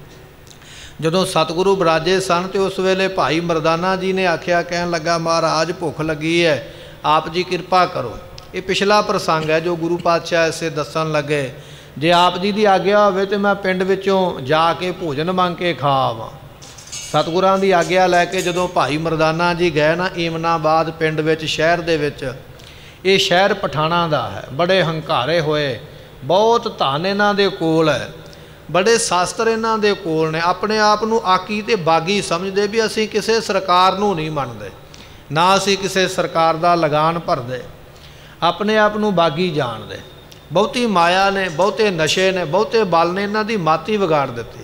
जदों सतगुरु बराजे सन तो उस वेले भाई मरदाना जी ने आख्या, कहन लगा महाराज भुख लगी है, आप जी कृपा करो। ये पिछला प्रसंग है जो गुरु पातशाह इसे दसन लगे, जे आप जी की आग्ञा होवे तो मैं पिंड विचों जाके भोजन मंग के खा आवां। सतगुरां दी आग्ञा लैके जदों भाई मरदाना जी गए ना इमनाबाद पिंड विच शहर दे विच, ये शहर पठाणा दा है, बड़े हंकारे होए, बहुत धन इन्हां दे कोल है, बड़े शास्त्र इन्हां दे कोल ने। अपने आप नूं आकी ते बागी समझदे भी असीं किसे सरकार नूं नहीं मनदे, ना असीं किसे सरकार दा लगान भरदे, अपने आप नूं बागी जाणदे। बहुती माया ने, बहुते नशे ने, बहुते बल ने इन्हां दी माती विगाड़ दित्ती।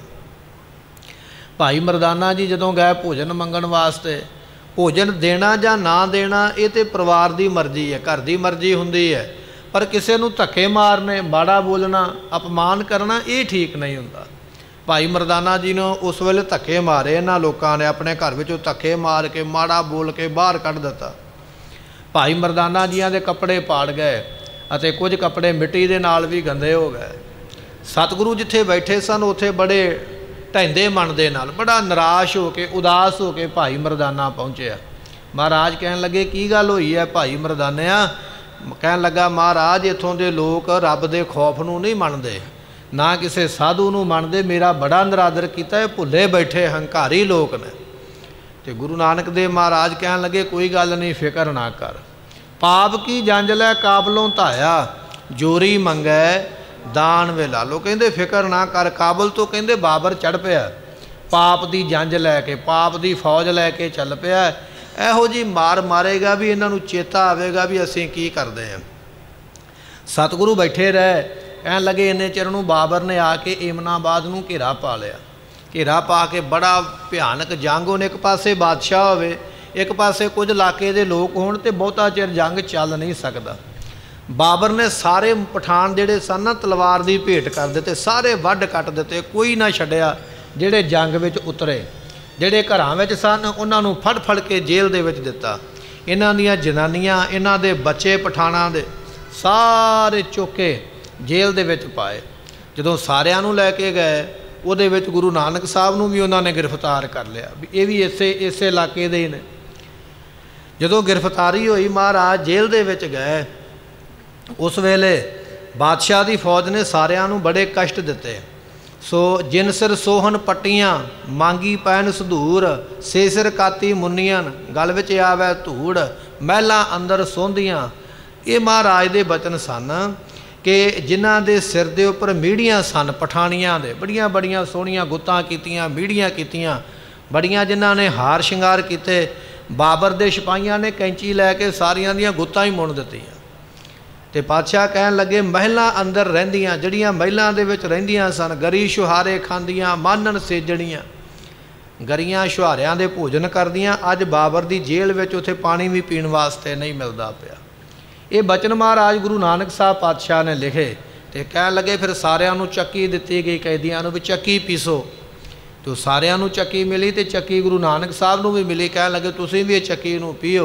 भाई मरदाना जी जदों गए भोजन मंगण वास्ते, भोजन देना जां ना देना ये तो परिवार की मर्जी है, घर की मर्जी हुंदी है, पर किसी नूं धक्के मारने, माड़ा बोलना, अपमान करना ये ठीक नहीं हुंदा। भाई मरदाना जी ने उस वेले धक्के मारे, इन्हां लोकां ने अपने घर विचों धक्के मार के माड़ा बोल के बाहर कढ़ दिता। भाई मरदाना जियां दे कपड़े पाड़ गए अते कुछ कपड़े मिट्टी दे नाल भी गंदे हो गए। सतगुरु जिथे बैठे सन उथे बड़े ढैंदे मन दे नाल बड़ा निराश हो के उदास हो के भाई मरदाना पहुँचे। महाराज कहन लगे की गल होई है भाई मरदानिया? कहन लगा महाराज इत्थों दे लोग रब दे खौफ नूं नहीं मनदे, ना किसी साधु नूं मनदे, मेरा बड़ा निरादर कीता है, भुले बैठे हंकारी लोग ने। तो गुरु नानक देव महाराज कहन लगे कोई गल नहीं, फिक्र ना कर, पाप की जंज लै काबलों धाया, जोरी मंगै दान वेला लो। कहंदे फिक्र ना कर, काबल तो कहंदे बाबर चढ़ पिया, पाप की जंज लैके, पाप की फौज लैके चल पिया, इहो जी मार मारेगा भी इन्हां नूं चेता आवेगा भी असीं की करदे हैं। सतगुरु बैठे रहे, कहन लगे इन्ने चिर नूं बाबर ने आके इमनाबाद नूं घेरा पा लिया। घेरा पा के बड़ा भयानक जंग होने, एक पासे बादशाह होवे, एक पासे कुछ इलाके के लोग होण ते बहुता चिर जंग चल नहीं सकता। बाबर ने सारे पठान जिहड़े सन ना तलवार की भेंट कर दिते, सारे वढ कट दिते, कोई ना छड्डिया। जिहड़े जंग विच उतरे, जिहड़े घरां विच सन उन्हां नूं फड़ फड़ के जेल दे विच दिता। इन्हां दीयां जनानियां, इन्हां दे बच्चे पठाणां दे सारे चुक के जेल दे विच पाए। जदों सारियां नूं लैके गए उहदे विच गुरु नानक साहब नूं भी उन्हां ने गिरफ्तार कर लिया भी ये भी इस इलाके दे ही ने। जदों गिरफ्तारी हुई महाराज जेल दे विच गए, उस वेले बादशाह की फौज ने सारियां नूं बड़े कष्ट दिते। सो जिन सिर सोहन पट्टियां मांगी पैन सधूर, से सिर काती मुन्नियन गल विच आवै धूड़, महलां अंदर सोंदियां। ये महाराज दे बचन सन कि जिन्हां दे सिर दे उपर मीढ़ियां सन, पठानियां दे बड़ियां बड़ियां सोहणियां गुत्तां कीतियां, मीढ़ियां कीतियां बड़ियां, जिन्हां ने हार शिंगार कीते। बाबर दे सिपाहियां ने कैंची लैके सारियां दियां गुत्तां ही मुण दित्तियां। ते पातशाह कहन लगे महलां अंदर रहिंदियां, जड़ियां महलां दे विच रहिंदियां सन, गरी छुहारे खांदियां, मानन सेजणियां, गरियां छुहारियां दे भोजन करदियां। अज बाबर दी जेल विच उत्थे पानी भी पीण वास्ते नहीं मिलदा पिया। ये बचन महाराज गुरु नानक साहब पातशाह ने लिखे। तो कहन लगे फिर सारियां नूं चक्की दित्ती गई, कैदियां नूं भी चक्की पीसो। तो सारियां नूं चक्की मिली, तो चक्की गुरु नानक साहब नूं भी मिली। कहन लगे तुसीं भी चक्की नूं पीओ।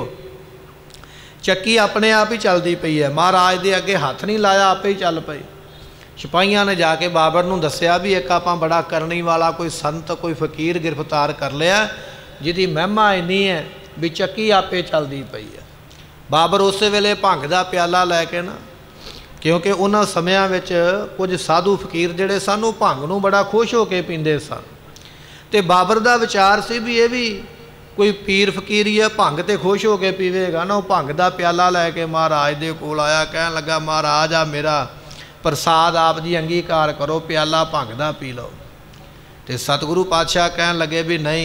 चक्की अपने आप ही चलती पई है, महाराज दे अगे हथ नहीं लाया, आपे ही चल पई। सिपाहियां ने जाके बाबर नूं दस्सिया भी एक आपां बड़ा करनी वाला कोई संत कोई फकीर गिरफ्तार कर लिया, जिहदी महिमा इन्नी है भी चक्की आपे चलती पई है। बाबर उस वेले भंग दा प्याला लैके ना, क्योंकि उन्हां समयां विच कुछ साधु फकीर जिहड़े सन ओह भंग नूं बड़ा खुश हो के पींदे सन। ते बाबर दा विचार सी भी ये भी कोई पीर फकीर ही है, भंग तो खुश हो के पीवेगा ना। वो भंग का प्याला लैके महाराज दे कोल आया, कहन लगा महाराज आ मेरा प्रसाद आप जी अंगीकार करो, प्याला भंग दा पी लो। तो सतगुरु पातशाह कहन लगे भी नहीं,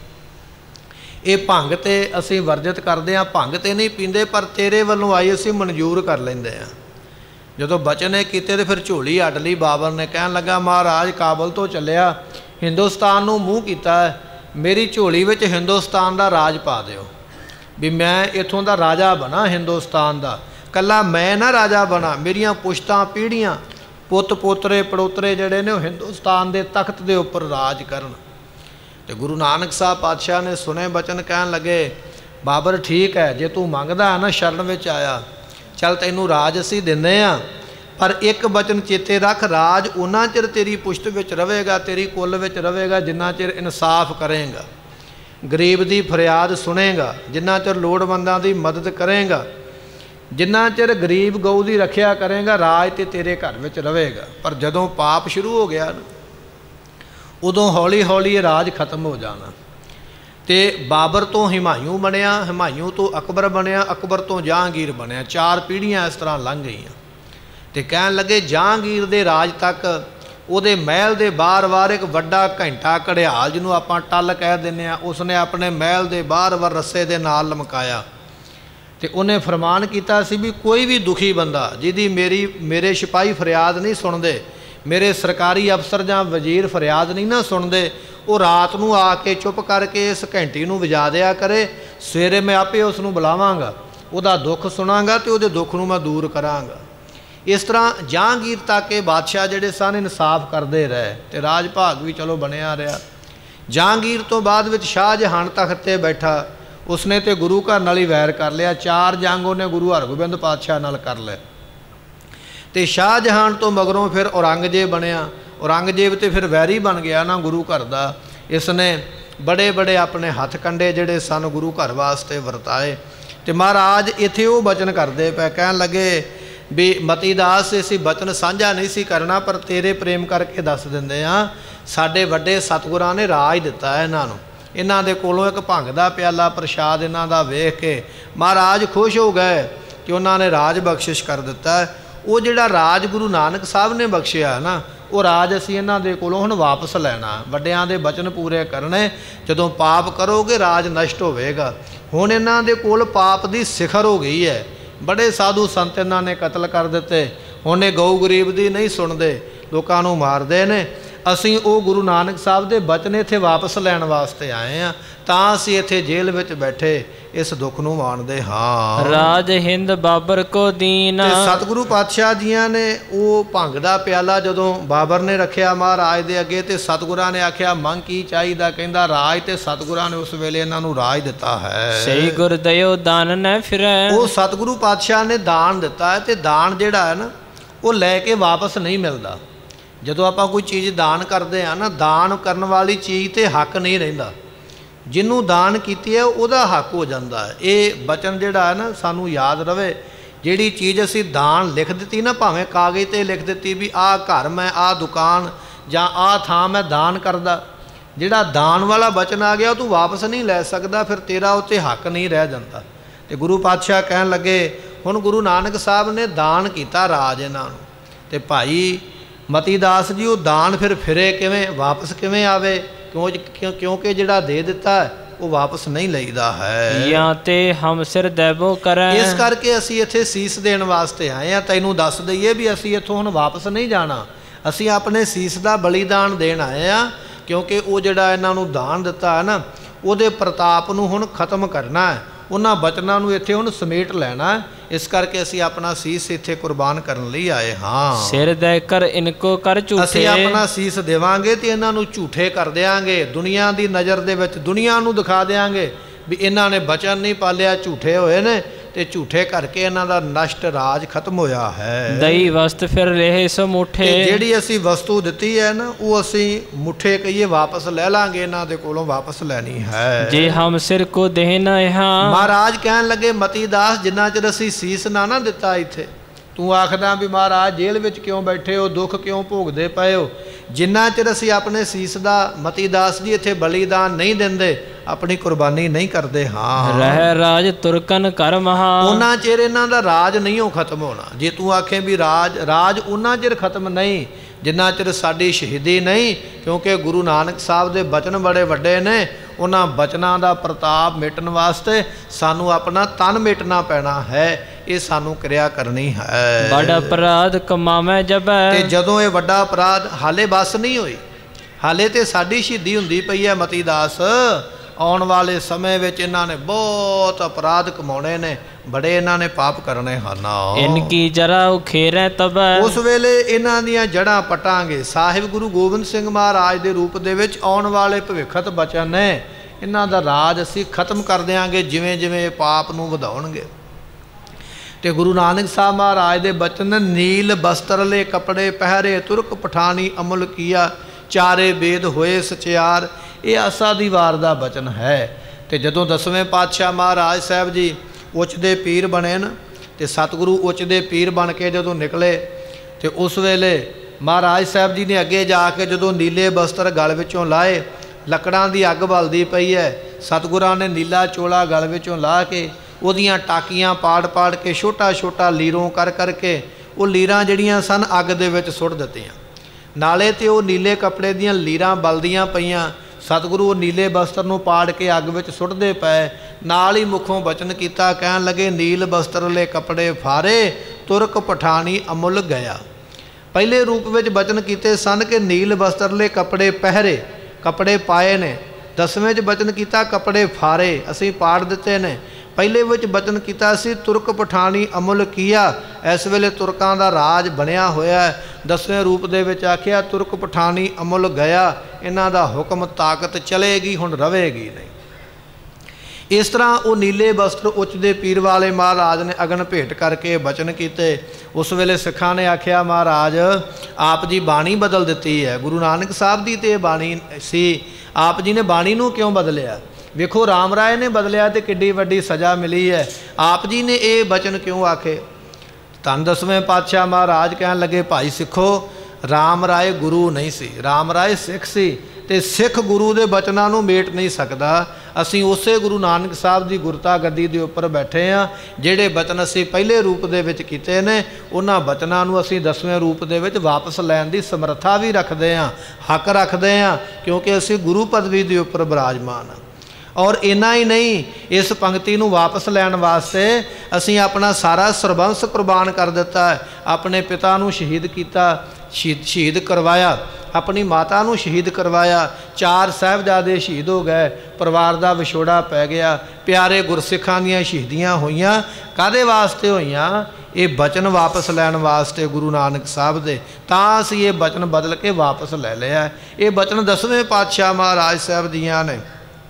ये भंग तो असीं वर्जित करते हैं, भंग तो नहीं पींदे, पर तेरे वालों आई असीं मनजूर कर लेंदे हैं। जदों बचन ये कीते तो फिर झोली अड्ड ली बाबर ने। कहन लगा महाराज काबल तो चलिया, हिंदुस्तान नूं मूँह कीता है, मेरी झोली विच हिंदुस्तान दा राज पा दिओ भी मैं इत्थों दा राजा बना हिंदुस्तान दा। कल्ला मैं ना राजा बना, मेरियां पुश्तां पीढ़ियां ਪੁੱਤ ਪੋਤਰੇ ਪੜੋਤਰੇ ਜਿਹੜੇ ਨੇ ਉਹ ਹਿੰਦੁਸਤਾਨ ਦੇ ਤਖਤ ਦੇ ਉੱਪਰ ਰਾਜ ਕਰਨ। ਤੇ ਗੁਰੂ ਨਾਨਕ ਸਾਹਿਬ ਪਾਤਸ਼ਾਹ ਨੇ ਸੁਣੇ ਬਚਨ, ਕਹਿਣ ਲੱਗੇ ਬਾਬਰ ਠੀਕ ਹੈ, ਜੇ ਤੂੰ ਮੰਗਦਾ ਹੈ ਨਾ ਸ਼ਰਨ ਵਿੱਚ ਆਇਆ, ਚੱਲ ਤੈਨੂੰ ਰਾਜ ਅਸੀਂ ਦਿੰਦੇ ਹਾਂ, ਪਰ ਇੱਕ ਬਚਨ ਚੇਤੇ ਰੱਖ, ਰਾਜ ਉਹਨਾਂ ਚਿਰ ਤੇਰੀ ਪੁਸ਼ਤ ਵਿੱਚ ਰਹੇਗਾ, ਤੇਰੀ ਕੁੱਲ ਵਿੱਚ ਰਹੇਗਾ ਜਿੰਨਾ ਚਿਰ ਇਨਸਾਫ ਕਰੇਗਾ, ਗਰੀਬ ਦੀ ਫਰਿਆਦ ਸੁਣੇਗਾ, ਜਿੰਨਾ ਚਿਰ ਲੋੜਵੰਦਾਂ ਦੀ ਮਦਦ ਕਰੇਗਾ, ਜਿੰਨਾ ਚਿਰ ਗਰੀਬ ਗਊ ਦੀ ਰੱਖਿਆ ਕਰੇਗਾ, ਰਾਜ ਤੇ ਤੇਰੇ ਘਰ ਵਿੱਚ ਰਹੇਗਾ। ਪਰ ਜਦੋਂ ਪਾਪ ਸ਼ੁਰੂ ਹੋ ਗਿਆ ਨਾ, ਉਦੋਂ ਹੌਲੀ ਹੌਲੀ ਇਹ ਰਾਜ ਖਤਮ ਹੋ ਜਾਣਾ। ਤੇ ਬਾਬਰ ਤੋਂ ਹਿਮਾਯੂ ਬਣਿਆ, ਹਿਮਾਯੂ ਤੋਂ ਅਕਬਰ ਬਣਿਆ, ਅਕਬਰ ਤੋਂ ਜਹਾਂਗੀਰ ਬਣਿਆ। 4 ਪੀੜ੍ਹੀਆਂ ਇਸ ਤਰ੍ਹਾਂ ਲੰਘ ਗਈਆਂ। ਤੇ ਕਹਿਣ ਲੱਗੇ ਜਹਾਂਗੀਰ ਦੇ ਰਾਜ ਤੱਕ ਉਹਦੇ ਮਹਿਲ ਦੇ ਬਾਰ-ਬਾਰ ਇੱਕ ਵੱਡਾ ਘੰਟਾ ਘੜਿਆਲ, ਜਿਹਨੂੰ ਆਪਾਂ ਟੱਲ ਕਹਿ ਦਿੰਦੇ ਹਾਂ, ਉਸਨੇ ਆਪਣੇ ਮਹਿਲ ਦੇ ਬਾਰ-ਬਾਰ ਰੱਸੇ ਦੇ ਨਾਲ ਲਮਕਾਇਆ। ਤੇ ਉਹਨੇ ਫਰਮਾਨ ਕੀਤਾ ਸੀ ਵੀ ਕੋਈ ਵੀ ਦੁਖੀ ਬੰਦਾ ਜਿਹਦੀ ਮੇਰੇ ਸਿਪਾਹੀ ਫਰਿਆਦ ਨਹੀਂ ਸੁਣਦੇ, ਮੇਰੇ ਸਰਕਾਰੀ ਅਫਸਰ ਜਾਂ ਵਜ਼ੀਰ ਫਰਿਆਦ ਨਹੀਂ ਨਾ ਸੁਣਦੇ, ਉਹ ਰਾਤ ਨੂੰ ਆ ਕੇ ਚੁੱਪ ਕਰਕੇ ਇਸ ਘੰਟੀ ਨੂੰ ਵਜਾ ਦਿਆ ਕਰੇ, ਸਵੇਰੇ ਮੈਂ ਆਪੇ ਉਸ ਨੂੰ ਬੁਲਾਵਾਂਗਾ, ਉਹਦਾ ਦੁੱਖ ਸੁਣਾਂਗਾ ਤੇ ਉਹਦੇ ਦੁੱਖ ਨੂੰ ਮੈਂ ਦੂਰ ਕਰਾਂਗਾ। ਇਸ ਤਰ੍ਹਾਂ ਜਹਾਂਗੀਰ ਤੱਕ ਇਹ ਬਾਦਸ਼ਾਹ ਜਿਹੜੇ ਸਨ ਇਨਸਾਫ ਕਰਦੇ ਰਹੇ ਤੇ ਰਾਜ ਭਾਗ ਵੀ ਚਲੋ ਬਣਿਆ ਰਿਹਾ। ਜਹਾਂਗੀਰ ਤੋਂ ਬਾਅਦ ਵਿੱਚ ਸ਼ਾਹਜਹਾਨ ਤਖਤ 'ਤੇ ਬੈਠਾ, ਉਸਨੇ ਤੇ ਗੁਰੂ ਘਰ ਨਾਲ ਹੀ ਵੈਰ ਕਰ ਲਿਆ। 4 ਜੰਗ ਉਹਨੇ ਗੁਰੂ ਹਰਗੋਬਿੰਦ ਪਾਤਸ਼ਾਹ ਨਾਲ ਕਰ ਲਏ। ਤੇ ਸ਼ਾਹਜਹਾਨ ਤੋਂ ਮਗਰੋਂ ਫਿਰ ਔਰੰਗਜ਼ੇਬ ਬਣਿਆ। ਔਰੰਗਜ਼ੇਬ ਤੇ ਫਿਰ ਵੈਰੀ ਬਣ ਗਿਆ ਨਾ ਗੁਰੂ ਘਰ ਦਾ। ਇਸ ਨੇ ਬੜੇ ਬੜੇ ਆਪਣੇ ਹੱਥ ਕੰਡੇ ਜਿਹੜੇ ਸਨ ਗੁਰੂ ਘਰ ਵਾਸਤੇ ਵਰਤਾਏ। ਤੇ ਮਹਾਰਾਜ ਇੱਥੇ ਉਹ ਬਚਨ ਕਰਦੇ ਪਏ, ਕਹਿਣ ਲੱਗੇ ਵੀ ਮਤੀ ਦਾਸ ਅਸੀਂ ਬਚਨ ਸਾਂਝਾ ਨਹੀਂ ਸੀ ਕਰਨਾ, ਪਰ ਤੇਰੇ ਪ੍ਰੇਮ ਕਰਕੇ ਦੱਸ ਦਿੰਦੇ ਹਾਂ, ਸਾਡੇ ਵੱਡੇ ਸਤਿਗੁਰਾਂ ਨੇ ਰਾਜ ਦਿੱਤਾ ਹੈ ਇਹਨਾਂ ਨੂੰ। ਇਹਨਾਂ ਦੇ ਕੋਲੋਂ ਇੱਕ ਭੰਗ ਦਾ ਪਿਆਲਾ ਪ੍ਰਸ਼ਾਦ ਇਹਨਾਂ ਦਾ ਵੇਖ ਕੇ ਮਹਾਰਾਜ ਖੁਸ਼ ਹੋ ਗਏ ਕਿ ਉਹਨਾਂ ਨੇ ਰਾਜ ਬਖਸ਼ਿਸ਼ ਕਰ ਦਿੱਤਾ। ਉਹ ਜਿਹੜਾ ਰਾਜ ਗੁਰੂ ਨਾਨਕ ਸਾਹਿਬ ਨੇ ਬਖਸ਼ਿਆ ਨਾ, ਉਹ ਰਾਜ ਅਸੀਂ ਇਹਨਾਂ ਦੇ ਕੋਲੋਂ ਹੁਣ ਵਾਪਸ ਲੈਣਾ, ਵੱਡਿਆਂ ਦੇ ਬਚਨ ਪੂਰੇ ਕਰਨੇ। ਜਦੋਂ ਪਾਪ ਕਰੋਗੇ ਰਾਜ ਨਸ਼ਟ ਹੋਵੇਗਾ। ਹੁਣ ਇਹਨਾਂ ਦੇ ਕੋਲ ਪਾਪ ਦੀ ਸਿਖਰ ਹੋ ਗਈ ਹੈ, ਬੜੇ ਸਾਧੂ ਸੰਤ ਇਹਨਾਂ ਨੇ ਕਤਲ ਕਰ ਦਿੱਤੇ। ਹੁਣ ਇਹ ਗਊ ਗਰੀਬ ਦੀ ਨਹੀਂ ਸੁਣਦੇ, ਲੋਕਾਂ ਨੂੰ ਮਾਰਦੇ ਨੇ। ਅਸੀਂ ਉਹ ਗੁਰੂ ਨਾਨਕ ਸਾਹਿਬ ਦੇ ਬਚਨ ਇੱਥੇ ਵਾਪਸ ਲੈਣ ਵਾਸਤੇ ਆਏ ਹਾਂ, ਤਾਂ ਅਸੀਂ ਇੱਥੇ ਜੇਲ੍ਹ ਵਿੱਚ ਬੈਠੇ ਇਸ ਦੁੱਖ ਨੂੰ ਮਾਣਦੇ ਹਾਂ। ਰਾਜ ਹਿੰਦ ਬਾਬਰ ਕੋ ਦੀਨ। ਤੇ ਸਤਿਗੁਰੂ ਪਾਤਸ਼ਾਹ ਜੀਆਂ ਨੇ ਉਹ ਭੰਗ ਦਾ ਪਿਆਲਾ ਜਦੋਂ ਬਾਬਰ ਨੇ ਰੱਖਿਆ ਮਹਾਰਾਜ ਦੇ ਅੱਗੇ, ਤੇ ਸਤਿਗੁਰਾਂ ਨੇ ਆਖਿਆ ਮੰਗ ਕੀ ਚਾਹੀਦਾ, ਕਹਿੰਦਾ ਰਾਜ, ਤੇ ਸਤਿਗੁਰਾਂ ਨੇ ਉਸ ਵੇਲੇ ਇਹਨਾਂ ਨੂੰ ਰਾਜ ਦਿੱਤਾ ਹੈ। ਸਹੀ ਗੁਰ ਦਇਓ ਦਾਨ ਨਾ ਫਿਰੈ। ਉਹ ਸਤਿਗੁਰੂ ਪਾਤਸ਼ਾਹ ਨੇ ਦਾਨ ਦਿੱਤਾ ਹੈ, ਤੇ ਦਾਨ ਜਿਹੜਾ ਹੈ ਨਾ ਉਹ ਲੈ ਕੇ ਵਾਪਸ ਨਹੀਂ ਮਿਲਦਾ। ਜਦੋਂ ਆਪਾਂ ਕੋਈ ਚੀਜ਼ ਦਾਨ ਕਰਦੇ ਹਾਂ ਨਾ, ਦਾਨ ਕਰਨ ਵਾਲੀ ਚੀਜ਼ ਤੇ ਹੱਕ ਨਹੀਂ ਰਹਿੰਦਾ, ਜਿਹਨੂੰ ਦਾਨ ਕੀਤੀ ਹੈ ਉਹਦਾ ਹੱਕ ਹੋ ਜਾਂਦਾ ਹੈ। ਇਹ ਬਚਨ ਜਿਹੜਾ ਹੈ ਨਾ ਸਾਨੂੰ ਯਾਦ ਰਵੇ, ਜਿਹੜੀ ਚੀਜ਼ ਅਸੀਂ ਦਾਨ ਲਿਖ ਦਿੱਤੀ ਨਾ, ਭਾਵੇਂ ਕਾਗਜ਼ 'ਤੇ ਲਿਖ ਦਿੱਤੀ ਵੀ ਆਹ ਘਰ ਮੈਂ, ਆਹ ਦੁਕਾਨ ਜਾਂ ਆਹ ਥਾਂ ਮੈਂ ਦਾਨ ਕਰਦਾ, ਜਿਹੜਾ ਦਾਨ ਵਾਲਾ ਬਚਨ ਆ ਗਿਆ ਤੂੰ ਵਾਪਸ ਨਹੀਂ ਲੈ ਸਕਦਾ, ਫਿਰ ਤੇਰਾ ਉੱਤੇ ਹੱਕ ਨਹੀਂ ਰਹਿ ਜਾਂਦਾ। ਤੇ ਗੁਰੂ ਪਾਤਸ਼ਾਹ ਕਹਿਣ ਲੱਗੇ ਹੁਣ ਗੁਰੂ ਨਾਨਕ ਸਾਹਿਬ ਨੇ ਦਾਨ ਕੀਤਾ ਰਾਜ ਇਹਨਾਂ ਨੂੰ, ਤੇ ਭਾਈ ਮਤੀ ਦਾਸ ਜੀ ਉਹ ਦਾਨ ਫਿਰ ਫਿਰੇ ਕਿਵੇਂ, ਵਾਪਸ ਕਿਵੇਂ ਆਵੇ? ਕਿਉਂਕਿ ਜਿਹੜਾ ਦੇ ਦਿੱਤਾ ਉਹ ਵਾਪਸ ਨਹੀਂ ਲਈਦਾ ਹੈ। ਜਾਂ ਤੇ ਹਮ ਸਿਰ ਦੇਵੋ ਕਰੈ। ਇਸ ਕਰਕੇ ਅਸੀਂ ਇੱਥੇ ਸੀਸ ਦੇਣ ਵਾਸਤੇ ਆਏ ਹਾਂ। ਤੈਨੂੰ ਦੱਸ ਦਈਏ ਵੀ ਅਸੀਂ ਇੱਥੋਂ ਹੁਣ ਵਾਪਸ ਨਹੀਂ ਜਾਣਾ, ਅਸੀਂ ਆਪਣੇ ਸੀਸ ਦਾ ਬਲੀਦਾਨ ਦੇਣ ਆਏ ਹਾਂ, ਕਿਉਂਕਿ ਉਹ ਜਿਹੜਾ ਇਹਨਾਂ ਨੂੰ ਦਾਨ ਦਿੱਤਾ ਹੈ ਨਾ, ਉਹਦੇ ਪ੍ਰਤਾਪ ਨੂੰ ਹੁਣ ਖਤਮ ਕਰਨਾ ਹੈ, ਉਹਨਾਂ ਬਚਨਾਂ ਨੂੰ ਇੱਥੇ ਹੁਣ ਸਮੇਟ ਲੈਣਾ। ਇਸ ਕਰਕੇ ਅਸੀਂ ਆਪਣਾ ਸੀਸ ਇੱਥੇ ਕੁਰਬਾਨ ਕਰਨ ਲਈ ਆਏ ਹਾਂ। ਸਿਰ ਦੇ ਕਰ ਇਨਕੋ ਕਰ ਝੂਠੇ। ਅਸੀਂ ਆਪਣਾ ਸੀਸ ਦੇਵਾਂਗੇ ਤੇ ਇਹਨਾਂ ਨੂੰ ਝੂਠੇ ਕਰ ਦਿਆਂਗੇ, ਦੁਨੀਆ ਦੀ ਨਜ਼ਰ ਦੇ ਵਿੱਚ ਦੁਨੀਆ ਨੂੰ ਦਿਖਾ ਦਿਆਂਗੇ ਵੀ ਇਹਨਾਂ ਨੇ ਬਚਨ ਨਹੀਂ ਪਾਲਿਆ, ਝੂਠੇ ਹੋਏ ਨੇ, ਤੇ ਝੂਠੇ ਕਰਕੇ ਇਹਨਾਂ ਦਾ ਨਸ਼ਟ ਰਾਜ ਖਤਮ ਹੋਇਆ ਹੈ। ਦਈ ਵਸਤ ਫਿਰ ਰਹੇ ਸੋ ਮੁੱਠੇ। ਜਿਹੜੀ ਅਸੀਂ ਵਸਤੂ ਦਿੱਤੀ ਹੈ ਨਾ, ਉਹ ਅਸੀਂ ਮੁੱਠੇ ਕਹੀਏ ਵਾਪਸ ਲੈ ਲਾਂਗੇ, ਇਹਨਾਂ ਦੇ ਕੋਲੋਂ ਵਾਪਸ ਲੈਣੀ ਹੈ। ਜੇ ਹਮ ਸਿਰ ਕੋ ਦੇਣਾ ਹਾਂ। ਮਹਾਰਾਜ ਕਹਿਣ ਲੱਗੇ ਮਤੀ ਦਾਸ, ਜਿੰਨਾ ਚਿਰ ਅਸੀਂ ਸੀਸ ਨਾ ਦਿੱਤਾ ਇੱਥੇ, ਤੂੰ ਆਖਦਾ ਵੀ ਮਹਾਰਾਜ ਜੇਲ੍ਹ ਵਿੱਚ ਕਿਉਂ ਬੈਠੇ ਹੋ, ਦੁੱਖ ਕਿਉਂ ਭੋਗਦੇ ਪਏ ਹੋ, ਜਿੰਨਾ ਚਿਰ ਅਸੀਂ ਆਪਣੇ ਸੀਸ ਦਾ ਮਤੀ ਦਾਸ ਜੀ ਇੱਥੇ ਬਲੀਦਾਨ ਨਹੀਂ ਦਿੰਦੇ, ਆਪਣੀ ਕੁਰਬਾਨੀ ਨਹੀਂ ਕਰਦੇ ਹਾਂ, ਰਹਿ ਰਾਜ ਤੁਰਕਨ ਕਰ ਮਹਾ, ਉਹਨਾਂ ਚਿਰ ਇਹਨਾਂ ਦਾ ਰਾਜ ਨਹੀਂ ਉਹ ਖਤਮ ਹੋਣਾ। ਜੇ ਤੂੰ ਆਖੇ ਵੀ ਰਾਜ ਉਹਨਾਂ ਚਿਰ ਖਤਮ ਨਹੀਂ ਜਿੰਨਾ ਚਿਰ ਸਾਡੀ ਸ਼ਹੀਦੀ ਨਹੀਂ, ਕਿਉਂਕਿ ਗੁਰੂ ਨਾਨਕ ਸਾਹਿਬ ਦੇ ਬਚਨ ਬੜੇ ਵੱਡੇ ਨੇ। ਉਹਨਾਂ ਬਚਨਾਂ ਦਾ ਪ੍ਰਤਾਪ ਮਿਟਣ ਵਾਸਤੇ ਸਾਨੂੰ ਆਪਣਾ ਤਨ ਮਿਟਣਾ ਪੈਣਾ ਹੈ, ਇਹ ਸਾਨੂੰ ਕਿਰਿਆ ਕਰਨੀ ਹੈ। ਬੜਾ ਅਪਰਾਧ ਕਮਾਵੇਂ ਜਬੈ। ਤੇ ਜਦੋਂ ਇਹ ਵੱਡਾ ਅਪਰਾਧ ਹਾਲੇ ਬਸ ਨਹੀਂ ਹੋਈ, ਹਾਲੇ ਤੇ ਸਾਡੀ ਸ਼ਹੀਦੀ ਹੁੰਦੀ ਪਈ ਹੈ ਮਤੀ ਦਾਸ, ਆਉਣ ਵਾਲੇ ਸਮੇਂ ਵਿੱਚ ਇਹਨਾਂ ਨੇ ਬਹੁਤ ਅਪਰਾਧ ਕਮਾਉਣੇ ਨੇ, ਬੜੇ ਇਹਨਾਂ ਨੇ ਪਾਪ ਕਰਨੇ ਹਨ। ਇਨਕੀ ਜਰਾ ਉਖੇਰੈ ਤਬੈ, ਉਸ ਵੇਲੇ ਇਹਨਾਂ ਦੀਆਂ ਜੜ੍ਹਾਂ ਪਟਾਂਗੇ। ਸਾਹਿਬ ਗੁਰੂ ਗੋਬਿੰਦ ਸਿੰਘ ਮਹਾਰਾਜ ਦੇ ਰੂਪ ਦੇ ਵਿੱਚ ਆਉਣ ਵਾਲੇ ਭਵਿੱਖਤ ਬਚਨ ਨੇ, ਇਹਨਾਂ ਦਾ ਰਾਜ ਅਸੀਂ ਖਤਮ ਕਰ ਦਿਆਂਗੇ ਜਿਵੇਂ ਜਿਵੇਂ ਇਹ ਪਾਪ ਨੂੰ ਵਧਾਉਣਗੇ। ਤੇ ਗੁਰੂ ਨਾਨਕ ਸਾਹਿਬ ਮਹਾਰਾਜ ਦੇ ਬਚਨ, ਨੀਲ ਬਸਤਰਲੇ ਕੱਪੜੇ ਪਹਿਰੇ ਤੁਰਕ ਪਠਾਨੀ ਅਮੁਲ ਕੀਆ, ਚਾਰੇ ਵੇਦ ਹੋਏ ਸਚਿਆਰ। ਇਹ ਆਸਾ ਦੀ ਵਾਰ ਦਾ ਬਚਨ ਹੈ। ਤੇ ਜਦੋਂ 10ਵੇਂ ਪਾਤਸ਼ਾਹ ਮਹਾਰਾਜ ਸਾਹਿਬ ਜੀ ਉੱਚ ਦੇ ਪੀਰ ਬਣੇ ਨਾ, ਤੇ ਸਤਿਗੁਰੂ ਉੱਚ ਦੇ ਪੀਰ ਬਣ ਕੇ ਜਦੋਂ ਨਿਕਲੇ, ਤੇ ਉਸ ਵੇਲੇ ਮਹਾਰਾਜ ਸਾਹਿਬ ਜੀ ਨੇ ਅੱਗੇ ਜਾ ਕੇ ਜਦੋਂ ਨੀਲੇ ਬਸਤਰ ਗਲ ਵਿੱਚੋਂ ਲਾਏ, ਲੱਕੜਾਂ ਦੀ ਅੱਗ ਬਲਦੀ ਪਈ ਹੈ, ਸਤਿਗੁਰਾਂ ਨੇ ਨੀਲਾ ਚੋਲਾ ਗਲ ਵਿੱਚੋਂ ਲਾ ਕੇ ਉਹਦੀਆਂ ਟਾਕੀਆਂ ਪਾੜ ਪਾੜ ਕੇ ਛੋਟਾ ਛੋਟਾ ਲੀਰੋਂ ਕਰ ਕਰਕੇ ਉਹ ਲੀਰਾਂ ਜਿਹੜੀਆਂ ਸਨ ਅੱਗ ਦੇ ਵਿੱਚ ਸੁੱਟ ਦਿੱਤੀਆਂ। ਨਾਲੇ ਤੇ ਉਹ ਨੀਲੇ ਕੱਪੜੇ ਦੀਆਂ ਲੀਰਾਂ ਬਲਦੀਆਂ ਪਈਆਂ, ਸਤਿਗੁਰੂ ਉਹ ਨੀਲੇ ਬਸਤਰ ਨੂੰ ਪਾੜ ਕੇ ਅੱਗ ਵਿੱਚ ਸੁੱਟਦੇ ਪਏ। ਨਾਲ ਹੀ ਮੁਖੋਂ ਬਚਨ ਕੀਤਾ, ਕਹਿਣ ਲੱਗੇ, ਨੀਲ ਬਸਤਰਲੇ ਕੱਪੜੇ ਫਾਰੇ ਤੁਰਕ ਪਠਾਨੀ ਅਮੁੱਲ ਗਿਆ। ਪਹਿਲੇ ਰੂਪ ਵਿੱਚ ਬਚਨ ਕੀਤੇ ਸਨ ਕਿ ਨੀਲ ਬਸਤਰਲੇ ਕੱਪੜੇ ਪਹਿਰੇ, ਕੱਪੜੇ ਪਾਏ ਨੇ। 10ਵੇਂ 'ਚ ਬਚਨ ਕੀਤਾ ਕੱਪੜੇ ਫਾਰੇ, ਅਸੀਂ ਪਾੜ ਦਿੱਤੇ ਨੇ। ਪਹਿਲੇ ਵਿੱਚ ਬਚਨ ਕੀਤਾ ਸੀ ਤੁਰਕ ਪਠਾਨੀ ਅਮੁੱਲ ਕੀਆ, ਇਸ ਵੇਲੇ ਤੁਰਕਾਂ ਦਾ ਰਾਜ ਬਣਿਆ ਹੋਇਆ। 10ਵੇਂ ਰੂਪ ਦੇ ਵਿੱਚ ਆਖਿਆ ਤੁਰਕ ਪਠਾਨੀ ਅਮੁੱਲ ਗਿਆ, ਇਹਨਾਂ ਦਾ ਹੁਕਮ ਤਾਕਤ ਚਲੇਗੀ, ਹੁਣ ਰਵੇਗੀ ਨਹੀਂ। ਇਸ ਤਰ੍ਹਾਂ ਉਹ ਨੀਲੇ ਬਸਤਰ ਉੱਚ ਦੇ ਪੀਰ ਵਾਲੇ ਮਹਾਰਾਜ ਨੇ ਅਗਨ ਭੇਟ ਕਰਕੇ ਬਚਨ ਕੀਤੇ। ਉਸ ਵੇਲੇ ਸਿੱਖਾਂ ਨੇ ਆਖਿਆ, ਮਹਾਰਾਜ ਆਪ ਜੀ ਬਾਣੀ ਬਦਲ ਦਿੱਤੀ ਹੈ। ਗੁਰੂ ਨਾਨਕ ਸਾਹਿਬ ਦੀ ਤੇ ਇਹ ਬਾਣੀ ਸੀ, ਆਪ ਜੀ ਨੇ ਬਾਣੀ ਨੂੰ ਕਿਉਂ ਬਦਲਿਆ? ਵੇਖੋ ਰਾਮ ਰਾਏ ਨੇ ਬਦਲਿਆ ਤੇ ਕਿੱਡੀ ਵੱਡੀ ਸਜ਼ਾ ਮਿਲੀ ਹੈ, ਆਪ ਜੀ ਨੇ ਇਹ ਬਚਨ ਕਿਉਂ ਆਖੇ? ਧੰਨ 10ਵੇਂ ਪਾਤਸ਼ਾਹ ਮਹਾਰਾਜ ਕਹਿਣ ਲੱਗੇ, ਭਾਈ ਸਿੱਖੋ, ਰਾਮ ਰਾਏ ਗੁਰੂ ਨਹੀਂ ਸੀ, ਰਾਮ ਰਾਏ ਸਿੱਖ ਸੀ, ਤੇ ਸਿੱਖ ਗੁਰੂ ਦੇ ਬਚਨਾਂ ਨੂੰ ਮੇਟ ਨਹੀਂ ਸਕਦਾ। ਅਸੀਂ ਉਸੇ ਗੁਰੂ ਨਾਨਕ ਸਾਹਿਬ ਦੀ ਗੁਰਤਾ ਗੱਦੀ ਦੇ ਉੱਪਰ ਬੈਠੇ ਹਾਂ। ਜਿਹੜੇ ਬਚਨ ਅਸੀਂ ਪਹਿਲੇ ਰੂਪ ਦੇ ਵਿੱਚ ਕੀਤੇ ਨੇ, ਉਹਨਾਂ ਬਚਨਾਂ ਨੂੰ ਅਸੀਂ 10ਵੇਂ ਰੂਪ ਦੇ ਵਿੱਚ ਵਾਪਸ ਲੈਣ ਦੀ ਸਮਰੱਥਾ ਵੀ ਰੱਖਦੇ ਹਾਂ, ਹੱਕ ਰੱਖਦੇ ਹਾਂ, ਕਿਉਂਕਿ ਅਸੀਂ ਗੁਰੂ ਪਦਵੀ ਦੇ ਉੱਪਰ ਬਿਰਾਜਮਾਨ ਹਾਂ। ਔਰ ਇੰਨਾ ਹੀ ਨਹੀਂ, ਇਸ ਪੰਕਤੀ ਨੂੰ ਵਾਪਸ ਲੈਣ ਵਾਸਤੇ ਅਸੀਂ ਆਪਣਾ ਸਾਰਾ ਸਰਬੰਸ ਕੁਰਬਾਨ ਕਰ ਦਿੱਤਾ ਹੈ। ਆਪਣੇ ਪਿਤਾ ਨੂੰ ਸ਼ਹੀਦ ਕੀਤਾ, ਸ਼ਹੀਦ ਕਰਵਾਇਆ, ਆਪਣੀ ਮਾਤਾ ਨੂੰ ਸ਼ਹੀਦ ਕਰਵਾਇਆ, 4 ਸਾਹਿਬਜ਼ਾਦੇ ਸ਼ਹੀਦ ਹੋ ਗਏ, ਪਰਿਵਾਰ ਦਾ ਵਿਛੋੜਾ ਪੈ ਗਿਆ, ਪਿਆਰੇ ਗੁਰਸਿੱਖਾਂ ਦੀਆਂ ਸ਼ਹੀਦੀਆਂ ਹੋਈਆਂ। ਕਾਹਦੇ ਵਾਸਤੇ ਹੋਈਆਂ? ਇਹ ਬਚਨ ਵਾਪਸ ਲੈਣ ਵਾਸਤੇ ਗੁਰੂ ਨਾਨਕ ਸਾਹਿਬ ਦੇ। ਤਾਂ ਅਸੀਂ ਇਹ ਬਚਨ ਬਦਲ ਕੇ ਵਾਪਸ ਲੈ ਲਿਆ। ਇਹ ਬਚਨ 10ਵੇਂ ਪਾਤਸ਼ਾਹ ਮਹਾਰਾਜ ਸਾਹਿਬ ਦੀਆਂ ਨੇ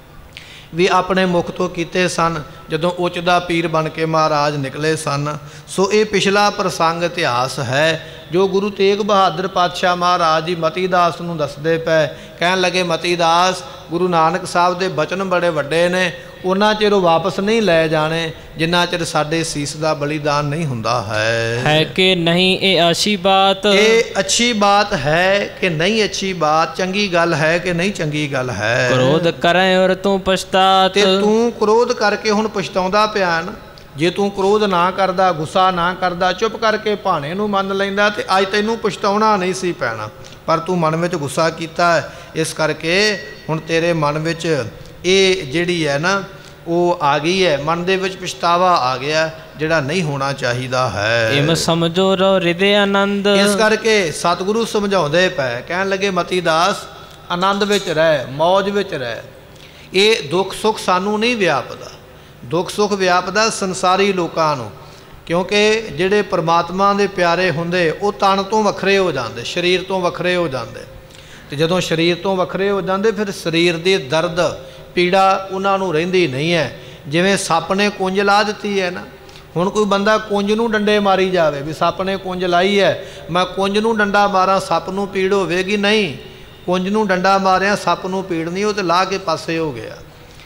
ਵੀ ਆਪਣੇ ਮੁਖ ਤੋਂ ਕੀਤੇ ਸਨ ਜਦੋਂ ਉੱਚ ਦਾ ਪੀਰ ਬਣ ਕੇ ਮਹਾਰਾਜ ਨਿਕਲੇ ਸਨ। ਸੋ ਇਹ ਪਿਛਲਾ ਪ੍ਰਸੰਗ ਇਤਿਹਾਸ ਹੈ ਜੋ ਗੁਰੂ ਤੇਗ ਬਹਾਦਰ ਪਾਤਸ਼ਾਹ ਮਹਾਰਾਜ ਜੀ ਮਤੀ ਦਾਸ ਨੂੰ ਦੱਸਦੇ ਪਏ। ਕਹਿਣ ਲੱਗੇ, ਮਤੀ ਦਾਸ, ਗੁਰੂ ਨਾਨਕ ਸਾਹਿਬ ਦੇ ਬਚਨ ਬੜੇ ਵੱਡੇ ਨੇ, ਉਹਨਾਂ ਚਿਰ ਉਹ ਵਾਪਸ ਨਹੀਂ ਲੈ ਜਾਣੇ ਜਿੰਨਾ ਚਿਰ ਸਾਡੇ ਸੀਸ ਦਾ ਬਲੀਦਾਨ ਨਹੀਂ ਹੁੰਦਾ ਹੈ ਕਿ ਨਹੀਂ ਇਹ ਅੱਛੀ ਬਾਤ, ਇਹ ਅੱਛੀ ਬਾਤ ਹੈ ਕਿ ਨਹੀਂ ਅੱਛੀ ਬਾਤ, ਚੰਗੀ ਗੱਲ ਹੈ ਕਿ ਨਹੀਂ ਚੰਗੀ ਗੱਲ ਹੈ। ਕ੍ਰੋਧ ਕਰੇ ਔਰ ਤੂੰ ਪਛਤਾਤ, ਤੇ ਤੂੰ ਕ੍ਰੋਧ ਕਰਕੇ ਹੁਣ ਪਛਤਾਉਂਦਾ ਪਿਆ ਨਾ। ਜੇ ਤੂੰ ਕ੍ਰੋਧ ਨਾ ਕਰਦਾ, ਗੁੱਸਾ ਨਾ ਕਰਦਾ, ਚੁੱਪ ਕਰਕੇ ਭਾਣੇ ਨੂੰ ਮੰਨ ਲੈਂਦਾ, ਤੇ ਅੱਜ ਤੈਨੂੰ ਪਛਤਾਉਣਾ ਨਹੀਂ ਸੀ ਪੈਣਾ। ਪਰ ਤੂੰ ਮਨ ਵਿੱਚ ਗੁੱਸਾ ਕੀਤਾ, ਇਸ ਕਰਕੇ ਹੁਣ ਤੇਰੇ ਮਨ ਵਿੱਚ ਇਹ ਜਿਹੜੀ ਹੈ ਨਾ ਉਹ ਆ ਗਈ ਹੈ, ਮਨ ਦੇ ਵਿੱਚ ਪਛਤਾਵਾ ਆ ਗਿਆ ਜਿਹੜਾ ਨਹੀਂ ਹੋਣਾ ਚਾਹੀਦਾ ਹੈ। ਇਮ ਸਮਝੋ ਰੋ ਹਿਰਦੇ ਆਨੰਦ, ਇਸ ਕਰਕੇ ਸਤਿਗੁਰੂ ਸਮਝਾਉਂਦੇ ਪਏ। ਕਹਿਣ ਲੱਗੇ, ਮਤੀ ਦਾਸ, ਆਨੰਦ ਵਿੱਚ ਰਹਿ, ਮੌਜ ਵਿੱਚ ਰਹਿ। ਇਹ ਦੁੱਖ ਸੁੱਖ ਸਾਨੂੰ ਨਹੀਂ ਵਿਆਪਦਾ, ਦੁੱਖ ਸੁੱਖ ਵਿਆਪਦਾ ਸੰਸਾਰੀ ਲੋਕਾਂ ਨੂੰ, ਕਿਉਂਕਿ ਜਿਹੜੇ ਪਰਮਾਤਮਾ ਦੇ ਪਿਆਰੇ ਹੁੰਦੇ ਉਹ ਤਨ ਤੋਂ ਵੱਖਰੇ ਹੋ ਜਾਂਦੇ, ਸਰੀਰ ਤੋਂ ਵੱਖਰੇ ਹੋ ਜਾਂਦੇ। ਤੇ ਜਦੋਂ ਸਰੀਰ ਤੋਂ ਵੱਖਰੇ ਹੋ ਜਾਂਦੇ ਫਿਰ ਸਰੀਰ ਦੀ ਦਰਦ ਪੀੜਾ ਉਹਨਾਂ ਨੂੰ ਰਹਿੰਦੀ ਨਹੀਂ ਹੈ। ਜਿਵੇਂ ਸੱਪ ਨੇ ਕੁੰਜ ਲਾ ਦਿੱਤੀ ਹੈ ਨਾ, ਹੁਣ ਕੋਈ ਬੰਦਾ ਕੁੰਜ ਨੂੰ ਡੰਡੇ ਮਾਰੀ ਜਾਵੇ ਵੀ ਸੱਪ ਨੇ ਕੁੰਜ ਲਾਈ ਹੈ, ਮੈਂ ਕੁੰਜ ਨੂੰ ਡੰਡਾ ਮਾਰਾਂ ਸੱਪ ਨੂੰ ਪੀੜ ਹੋਵੇਗੀ? ਨਹੀਂ, ਕੁੰਜ ਨੂੰ ਡੰਡਾ ਮਾਰਿਆ ਸੱਪ ਨੂੰ ਪੀੜ ਨਹੀਂ, ਉਹ ਤੇ ਲਾ ਕੇ ਪਾਸੇ ਹੋ ਗਿਆ।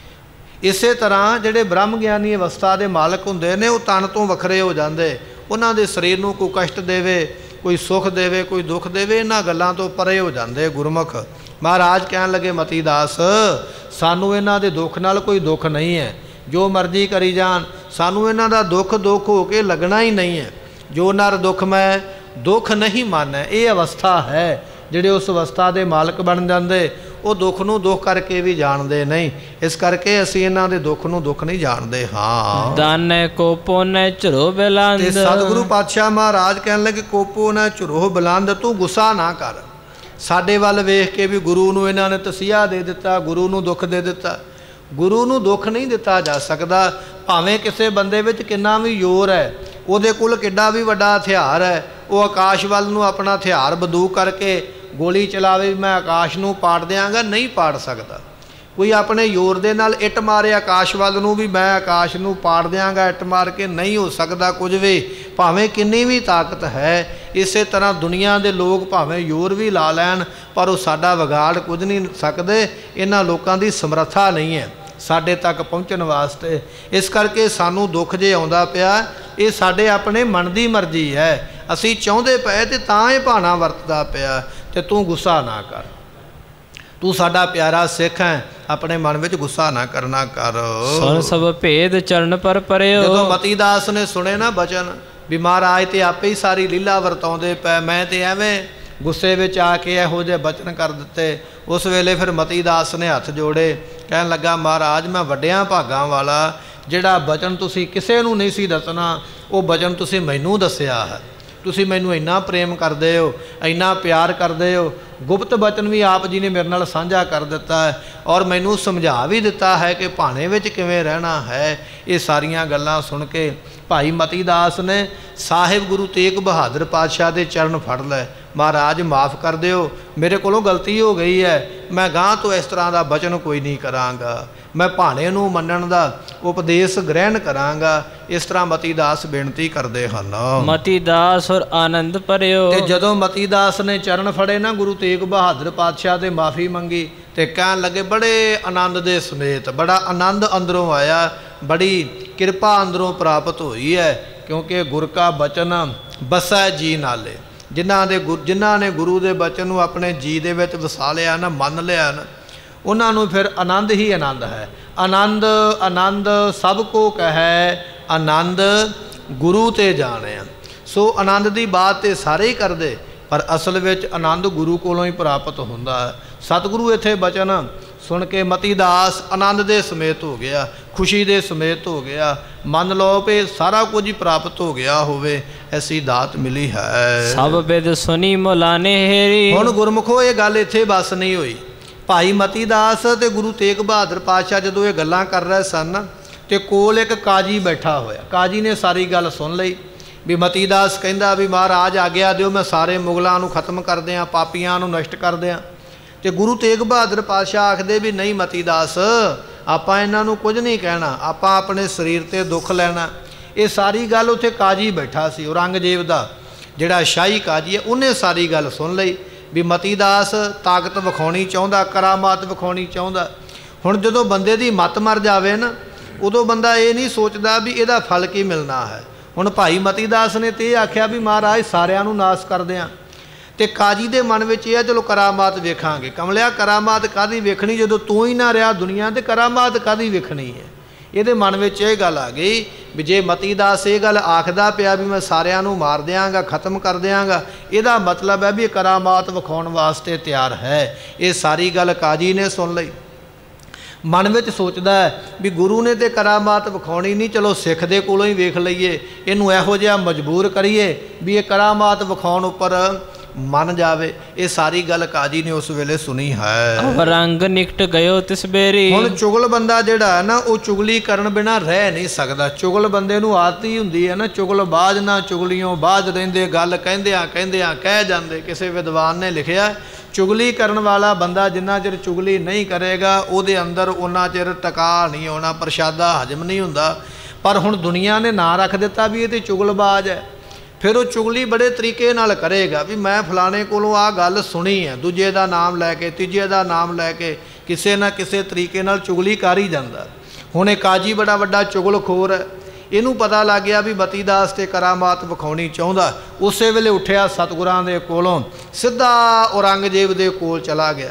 ਇਸੇ ਤਰ੍ਹਾਂ ਜਿਹੜੇ ਬ੍ਰਹਮ ਗਿਆਨੀ ਅਵਸਥਾ ਦੇ ਮਾਲਕ ਹੁੰਦੇ ਨੇ ਉਹ ਤਨ ਤੋਂ ਵੱਖਰੇ ਹੋ ਜਾਂਦੇ। ਉਹਨਾਂ ਦੇ ਸਰੀਰ ਨੂੰ ਕੋਈ ਕਸ਼ਟ ਦੇਵੇ, ਕੋਈ ਸੁੱਖ ਦੇਵੇ, ਕੋਈ ਦੁੱਖ ਦੇਵੇ, ਇਹਨਾਂ ਗੱਲਾਂ ਤੋਂ ਪਰੇ ਹੋ ਜਾਂਦੇ ਗੁਰਮੁਖ। ਮਹਾਰਾਜ ਕਹਿਣ ਲੱਗੇ, ਮਤੀ ਦਾਸ, ਸਾਨੂੰ ਇਹਨਾਂ ਦੇ ਦੁੱਖ ਨਾਲ ਕੋਈ ਦੁੱਖ ਨਹੀਂ ਹੈ, ਜੋ ਮਰਜ਼ੀ ਕਰੀ ਜਾਣ, ਸਾਨੂੰ ਇਹਨਾਂ ਦਾ ਦੁੱਖ ਦੁੱਖ ਹੋ ਕੇ ਲੱਗਣਾ ਹੀ ਨਹੀਂ ਹੈ। ਜੋ ਨਰ ਦੁੱਖ ਮੈਂ ਦੁੱਖ ਨਹੀਂ ਮਾਨੈ, ਇਹ ਅਵਸਥਾ ਹੈ। ਜਿਹੜੇ ਉਸ ਅਵਸਥਾ ਦੇ ਮਾਲਕ ਬਣ ਜਾਂਦੇ ਉਹ ਦੁੱਖ ਨੂੰ ਦੁੱਖ ਕਰਕੇ ਵੀ ਜਾਣਦੇ ਨਹੀਂ। ਇਸ ਕਰਕੇ ਅਸੀਂ ਇਹਨਾਂ ਦੇ ਦੁੱਖ ਨੂੰ ਦੁੱਖ ਨਹੀਂ ਜਾਣਦੇ। ਹਾਂ, ਦਾਨੇ ਕੋਪੋ ਨੇ ਝਰੋ ਬਲੰਦ, ਤੇ ਸਤਿਗੁਰੂ ਪਾਤਸ਼ਾਹ ਮਹਾਰਾਜ ਕਹਿਣ ਲੱਗੇ, ਕੋਪੋ ਨਾ ਝਰੋ ਬਲੰਦ, ਤੂੰ ਗੁੱਸਾ ਨਾ ਕਰ। ਸਾਡੇ ਵੱਲ ਵੇਖ ਕੇ ਵੀ ਗੁਰੂ ਨੂੰ ਇਹਨਾਂ ਨੇ ਤਸੀਹਾ ਦੇ ਦਿੱਤਾ, ਗੁਰੂ ਨੂੰ ਦੁੱਖ ਦੇ ਦਿੱਤਾ। ਗੁਰੂ ਨੂੰ ਦੁੱਖ ਨਹੀਂ ਦਿੱਤਾ ਜਾ ਸਕਦਾ। ਭਾਵੇਂ ਕਿਸੇ ਬੰਦੇ ਵਿੱਚ ਕਿੰਨਾ ਵੀ ਜ਼ੋਰ ਹੈ, ਉਹਦੇ ਕੋਲ ਕਿੱਡਾ ਵੀ ਵੱਡਾ ਹਥਿਆਰ ਹੈ, ਉਹ ਆਕਾਸ਼ ਵੱਲ ਨੂੰ ਆਪਣਾ ਹਥਿਆਰ ਬੰਦੂਕ ਕਰਕੇ ਗੋਲੀ ਚਲਾਵੇ, ਮੈਂ ਆਕਾਸ਼ ਨੂੰ ਪਾੜ ਦਿਆਂਗਾ, ਨਹੀਂ ਪਾੜ ਸਕਦਾ। ਕੋਈ ਆਪਣੇ ਜ਼ੋਰ ਦੇ ਨਾਲ ਇੱਟ ਮਾਰੇ ਆਕਾਸ਼ ਵੱਲ ਨੂੰ ਵੀ ਮੈਂ ਆਕਾਸ਼ ਨੂੰ ਪਾੜ ਦਿਆਂਗਾ ਇੱਟ ਮਾਰ ਕੇ, ਨਹੀਂ ਹੋ ਸਕਦਾ ਕੁਝ ਵੀ, ਭਾਵੇਂ ਕਿੰਨੀ ਵੀ ਤਾਕਤ ਹੈ। ਇਸੇ ਤਰ੍ਹਾਂ ਦੁਨੀਆ ਦੇ ਲੋਕ ਭਾਵੇਂ ਜ਼ੋਰ ਵੀ ਲਾ ਲੈਣ, ਪਰ ਉਹ ਸਾਡਾ ਵਿਗਾੜ ਕੁਝ ਨਹੀਂ ਸਕਦੇ। ਇਹਨਾਂ ਲੋਕਾਂ ਦੀ ਸਮਰੱਥਾ ਨਹੀਂ ਹੈ ਸਾਡੇ ਤੱਕ ਪਹੁੰਚਣ ਵਾਸਤੇ। ਇਸ ਕਰਕੇ ਸਾਨੂੰ ਦੁੱਖ ਜੇ ਆਉਂਦਾ ਪਿਆ, ਇਹ ਸਾਡੇ ਆਪਣੇ ਮਨ ਦੀ ਮਰਜ਼ੀ ਹੈ। ਅਸੀਂ ਚਾਹੁੰਦੇ ਪਏ ਤੇ ਤਾਂ ਇਹ ਭਾਣਾ ਵਰਤਦਾ ਪਿਆ। ਤੇ ਤੂੰ ਗੁੱਸਾ ਨਾ ਕਰ, ਤੂੰ ਸਾਡਾ ਪਿਆਰਾ ਸਿੱਖ ਹੈ, ਆਪਣੇ ਮਨ ਵਿੱਚ ਗੁੱਸਾ ਨਾ ਕਰਨਾ ਕਰ। ਸੁਣ ਸਭ ਭੇਦ ਚਰਨ ਪਰ ਪਰਿਓ। ਜਦੋਂ ਮਤੀਦਾਸ ਨੇ ਸੁਣੇ ਨਾ ਬਚਨ ਵੀ ਮਹਾਰਾਜ ਤੇ ਆਪੇ ਹੀ ਸਾਰੀ ਲੀਲਾ ਵਰਤਾਉਂਦੇ ਪਏ, ਮੈਂ ਤੇ ਐਵੇਂ ਗੁੱਸੇ ਵਿੱਚ ਆ ਕੇ ਇਹੋ ਜਿਹੇ ਬਚਨ ਕਰ ਦਿੱਤੇ। ਉਸ ਵੇਲੇ ਫਿਰ ਮਤੀਦਾਸ ਨੇ ਹੱਥ ਜੋੜੇ, ਕਹਿਣ ਲੱਗਾ ਮਹਾਰਾਜ ਮੈਂ ਵੱਡਿਆਂ ਭਾਗਾਂ ਵਾਲਾ, ਜਿਹੜਾ ਬਚਨ ਤੁਸੀਂ ਕਿਸੇ ਨੂੰ ਨਹੀਂ ਸੀ ਦੱਸਣਾ, ਉਹ ਬਚਨ ਤੁਸੀਂ ਮੈਨੂੰ ਦੱਸਿਆ ਹੈ। ਤੁਸੀਂ ਮੈਨੂੰ ਇੰਨਾ ਪ੍ਰੇਮ ਕਰਦੇ ਹੋ, ਇੰਨਾ ਪਿਆਰ ਕਰਦੇ ਹੋ, ਗੁਪਤ ਬਚਨ ਵੀ ਆਪ ਜੀ ਨੇ ਮੇਰੇ ਨਾਲ ਸਾਂਝਾ ਕਰ ਦਿੱਤਾ ਹੈ, ਔਰ ਮੈਨੂੰ ਸਮਝਾ ਵੀ ਦਿੱਤਾ ਹੈ ਕਿ ਭਾਣੇ ਵਿੱਚ ਕਿਵੇਂ ਰਹਿਣਾ ਹੈ। ਇਹ ਸਾਰੀਆਂ ਗੱਲਾਂ ਸੁਣ ਕੇ ਭਾਈ ਮਤੀਦਾਸ ਨੇ ਸਾਹਿਬ ਗੁਰੂ ਤੇਗ ਬਹਾਦਰ ਪਾਤਸ਼ਾਹ ਦੇ ਚਰਨ ਫੜ ਲਏ। ਮਹਾਰਾਜ ਮਾफ़ ਕਰ ਦਿਓ, ਮੇਰੇ ਕੋਲੋਂ ਗਲਤੀ ਹੋ ਗਈ ਹੈ, ਮੈਂ ਗਾਂ ਤੋਂ ਇਸ ਤਰ੍ਹਾਂ ਦਾ ਬਚਨ ਕੋਈ ਨਹੀਂ ਕਰਾਂਗਾ, ਮੈਂ ਭਾਣੇ ਨੂੰ ਮੰਨਣ ਦਾ ਉਪਦੇਸ਼ ਗ੍ਰਹਿਣ ਕਰਾਂਗਾ। ਇਸ ਤਰ੍ਹਾਂ ਮਤੀਦਾਸ ਬੇਨਤੀ ਕਰਦੇ ਹਨ। ਮਤੀਦਾਸ ਔਰ ਆਨੰਦ ਭਰਿਓ। ਤੇ ਜਦੋਂ ਮਤੀਦਾਸ ਨੇ ਚਰਨ ਫੜੇ ਨਾ ਗੁਰੂ ਤੇਗ ਬਹਾਦਰ ਪਾਤਸ਼ਾਹ ਤੇ ਮਾफ़ੀ ਮੰਗੀ, ਤੇ ਕਹਿਣ ਲੱਗੇ ਬੜੇ ਆਨੰਦ ਦੇ ਸਮੇਤ, ਬੜਾ ਆਨੰਦ ਅੰਦਰੋਂ ਆਇਆ, ਬੜੀ ਕਿਰਪਾ ਅੰਦਰੋਂ ਪ੍ਰਾਪਤ ਹੋਈ ਹੈ। ਕਿਉਂਕਿ ਗੁਰ ਕਾ ਬਚਨ ਬਸੈ ਜੀ ਨਾਲੇ, ਜਿਨ੍ਹਾਂ ਨੇ ਗੁਰੂ ਦੇ ਬਚਨ ਨੂੰ ਆਪਣੇ ਜੀ ਦੇ ਵਿੱਚ ਵਸਾ ਲਿਆ ਨਾ, ਮੰਨ ਲਿਆ ਨਾ, ਉਹਨਾਂ ਨੂੰ ਫਿਰ ਆਨੰਦ ਹੀ ਆਨੰਦ ਹੈ। ਆਨੰਦ ਆਨੰਦ ਸਭ ਕੋ ਕਹੈ, ਆਨੰਦ ਗੁਰੂ ਤੇ ਜਾਣਿਆ। ਸੋ ਆਨੰਦ ਦੀ ਬਾਤ ਤੇ ਸਾਰੇ ਹੀ ਕਰਦੇ, ਪਰ ਅਸਲ ਵਿੱਚ ਆਨੰਦ ਗੁਰੂ ਕੋਲੋਂ ਹੀ ਪ੍ਰਾਪਤ ਹੁੰਦਾ ਹੈ। ਸਤਿਗੁਰੂ ਇੱਥੇ ਬਚਨ ਸੁਣ ਕੇ ਮਤੀਦਾਸ ਆਨੰਦ ਦੇ ਸਮੇਤ ਹੋ ਗਿਆ, ਖੁਸ਼ੀ ਦੇ ਸਮੇਤ ਹੋ ਗਿਆ। ਮੰਨ ਲਓ ਵੀ ਸਾਰਾ ਕੁਝ ਹੀ ਪ੍ਰਾਪਤ ਹੋ ਗਿਆ ਹੋਵੇ, ਐਸੀ ਦਾਤ ਮਿਲੀ ਹੈ। ਸਭ ਬਿਦ ਸੁਨੀ ਮੁਲਾਨੇ ਹੇਰੀ। ਹੁਣ ਗੁਰਮੁਖੋ ਇਹ ਗੱਲ ਇੱਥੇ ਬਸ ਨਹੀਂ ਹੋਈ। ਭਾਈ ਮਤੀਦਾਸ ਤੇ ਗੁਰੂ ਤੇਗ ਬਹਾਦਰ ਪਾਤਸ਼ਾਹ ਜਦੋਂ ਇਹ ਗੱਲਾਂ ਕਰ ਰਹੇ ਸਨ, ਤੇ ਕੋਲ ਇੱਕ ਕਾਜੀ ਬੈਠਾ ਹੋਇਆ। ਕਾਜੀ ਨੇ ਸਾਰੀ ਗੱਲ ਸੁਣ ਲਈ ਵੀ ਮਤੀਦਾਸ ਕਹਿੰਦਾ ਵੀ ਮਹਾਰਾਜ ਆਗਿਆ ਦਿਓ, ਮੈਂ ਸਾਰੇ ਮੁਗਲਾਂ ਨੂੰ ਖਤਮ ਕਰ ਦਿਆਂ, ਪਾਪੀਆਂ ਨੂੰ ਨਸ਼ਟ ਕਰ ਦਿਆਂ। ਤੇ ਗੁਰੂ ਤੇਗ ਬਹਾਦਰ ਪਾਤਸ਼ਾਹ ਆਖਦੇ ਵੀ ਨਹੀਂ ਮਤੀਦਾਸ, ਆਪਾਂ ਇਹਨਾਂ ਨੂੰ ਕੁਝ ਨਹੀਂ ਕਹਿਣਾ, ਆਪਾਂ ਆਪਣੇ ਸਰੀਰ ਤੇ ਦੁੱਖ ਲੈਣਾ। ਇਹ ਸਾਰੀ ਗੱਲ ਉੱਥੇ ਕਾਜੀ ਬੈਠਾ ਸੀ, ਔਰੰਗਜ਼ੇਬ ਦਾ ਜਿਹੜਾ ਸ਼ਾਹੀ ਕਾਜੀ ਹੈ, ਉਹਨੇ ਸਾਰੀ ਗੱਲ ਸੁਣ ਲਈ ਵੀ ਮਤੀਦਾਸ ਤਾਕਤ ਵਿਖਾਉਣੀ ਚਾਹੁੰਦਾ, ਕਰਾਮਾਤ ਵਿਖਾਉਣੀ ਚਾਹੁੰਦਾ। ਹੁਣ ਜਦੋਂ ਬੰਦੇ ਦੀ ਮੱਤ ਮਰ ਜਾਵੇ ਨਾ, ਉਦੋਂ ਬੰਦਾ ਇਹ ਨਹੀਂ ਸੋਚਦਾ ਵੀ ਇਹਦਾ ਫਲ ਕੀ ਮਿਲਣਾ ਹੈ। ਹੁਣ ਭਾਈ ਮਤੀਦਾਸ ਨੇ ਤੇ ਇਹ ਆਖਿਆ ਵੀ ਮਹਾਰਾਜ ਸਾਰਿਆਂ ਨੂੰ ਨਾਸ ਕਰਦੇ ਹਾਂ। ਤੇ ਕਾਜੀ ਦੇ ਮਨ ਵਿੱਚ ਇਹ ਹੈ ਚਲੋ ਕਰਾਮਾਤ ਵੇਖਾਂਗੇ। ਕਮਲਿਆ ਕਰਾਮਾਤ ਕਾਹਦੀ ਵੇਖਣੀ, ਜਦੋਂ ਤੂੰ ਹੀ ਨਾ ਰਿਹਾ ਦੁਨੀਆ ਤੇ ਕਰਾਮਾਤ ਕਾਹਦੀ ਵੇਖਣੀ ਹੈ। ਇਹਦੇ ਮਨ ਵਿੱਚ ਇਹ ਗੱਲ ਆ ਗਈ ਵੀ ਜੇ ਮਤੀਦਾਸ ਇਹ ਗੱਲ ਆਖਦਾ ਪਿਆ ਵੀ ਮੈਂ ਸਾਰਿਆਂ ਨੂੰ ਮਾਰ ਦਿਆਂਗਾ, ਖਤਮ ਕਰ ਦਿਆਂਗਾ, ਇਹਦਾ ਮਤਲਬ ਹੈ ਵੀ ਇਹ ਕਰਾਮਾਤ ਵਿਖਾਉਣ ਵਾਸਤੇ ਤਿਆਰ ਹੈ। ਇਹ ਸਾਰੀ ਗੱਲ ਕਾਜੀ ਨੇ ਸੁਣ ਲਈ। ਮਨ ਵਿੱਚ ਸੋਚਦਾ ਹੈ ਵੀ ਗੁਰੂ ਨੇ ਤੇ ਕਰਾਮਾਤ ਵਿਖਾਉਣੀ ਨਹੀਂ, ਚਲੋ ਸਿੱਖ ਦੇ ਕੋਲੋਂ ਹੀ ਵੇਖ ਲਈਏ, ਇਹਨੂੰ ਇਹੋ ਜਿਹਾ ਮਜਬੂਰ ਕਰੀਏ ਵੀ ਇਹ ਕਰਾਮਾਤ ਵਿਖਾਉਣ ਉੱਪਰ ਮੰਨ ਜਾਵੇ। ਇਹ ਸਾਰੀ ਗੱਲ ਕਾਜੀ ਨੇ ਉਸ ਵੇਲੇ ਸੁਣੀ ਹੈ। ਰੰਗ ਨਿਕਟ ਗਇਓ ਤਿਸ ਬੇਰੀ। ਹੁਣ ਚੁਗਲ ਬੰਦਾ ਜਿਹੜਾ ਹੈ ਨਾ, ਉਹ ਚੁਗਲੀ ਕਰਨ ਬਿਨਾਂ ਰਹਿ ਨਹੀਂ ਸਕਦਾ। ਚੁਗਲ ਬੰਦੇ ਨੂੰ ਆਦਤ ਹੀ ਹੁੰਦੀ ਹੈ ਨਾ, ਚੁਗਲ ਬਾਜ ਨਾ ਚੁਗਲੀਆਂ ਬਾਜ ਰਹਿੰਦੇ, ਗੱਲ ਕਹਿੰਦਿਆਂ ਕਹਿੰਦਿਆਂ ਕਹਿ ਜਾਂਦੇ। ਕਿਸੇ ਵਿਦਵਾਨ ਨੇ ਲਿਖਿਆ ਚੁਗਲੀ ਕਰਨ ਵਾਲਾ ਬੰਦਾ ਜਿੰਨਾ ਚਿਰ ਚੁਗਲੀ ਨਹੀਂ ਕਰੇਗਾ, ਉਹਦੇ ਅੰਦਰ ਉਹਨਾਂ ਚਿਰ ਟਿਕਾ ਨਹੀਂ ਆਉਣਾ, ਪ੍ਰਸ਼ਾਦਾ ਹਜਮ ਨਹੀਂ ਹੁੰਦਾ। ਪਰ ਹੁਣ ਦੁਨੀਆ ਨੇ ਨਾਂ ਰੱਖ ਦਿੱਤਾ ਵੀ ਇਹ ਤੇ ਚੁਗਲਬਾਜ਼ ਹੈ। ਫਿਰ ਉਹ ਚੁਗਲੀ ਬੜੇ ਤਰੀਕੇ ਨਾਲ ਕਰੇਗਾ ਵੀ ਮੈਂ ਫਲਾਣੇ ਕੋਲੋਂ ਆਹ ਗੱਲ ਸੁਣੀ ਹੈ, ਦੂਜੇ ਦਾ ਨਾਮ ਲੈ ਕੇ, ਤੀਜੇ ਦਾ ਨਾਮ ਲੈ ਕੇ ਕਿਸੇ ਨਾ ਕਿਸੇ ਤਰੀਕੇ ਨਾਲ ਚੁਗਲੀ ਕਰ ਹੀ ਜਾਂਦਾ। ਹੁਣ ਇਹ ਕਾਜੀ ਬੜਾ ਵੱਡਾ ਚੁਗਲਖੋਰ ਹੈ। ਇਹਨੂੰ ਪਤਾ ਲੱਗ ਗਿਆ ਵੀ ਮਤੀਦਾਸ ਤੇ ਕਰਾਮਾਤ ਵਿਖਾਉਣੀ ਚਾਹੁੰਦਾ। ਉਸੇ ਵੇਲੇ ਉੱਠਿਆ ਸਤਿਗੁਰਾਂ ਦੇ ਕੋਲੋਂ ਸਿੱਧਾ ਔਰੰਗਜ਼ੇਬ ਦੇ ਕੋਲ ਚਲਾ ਗਿਆ।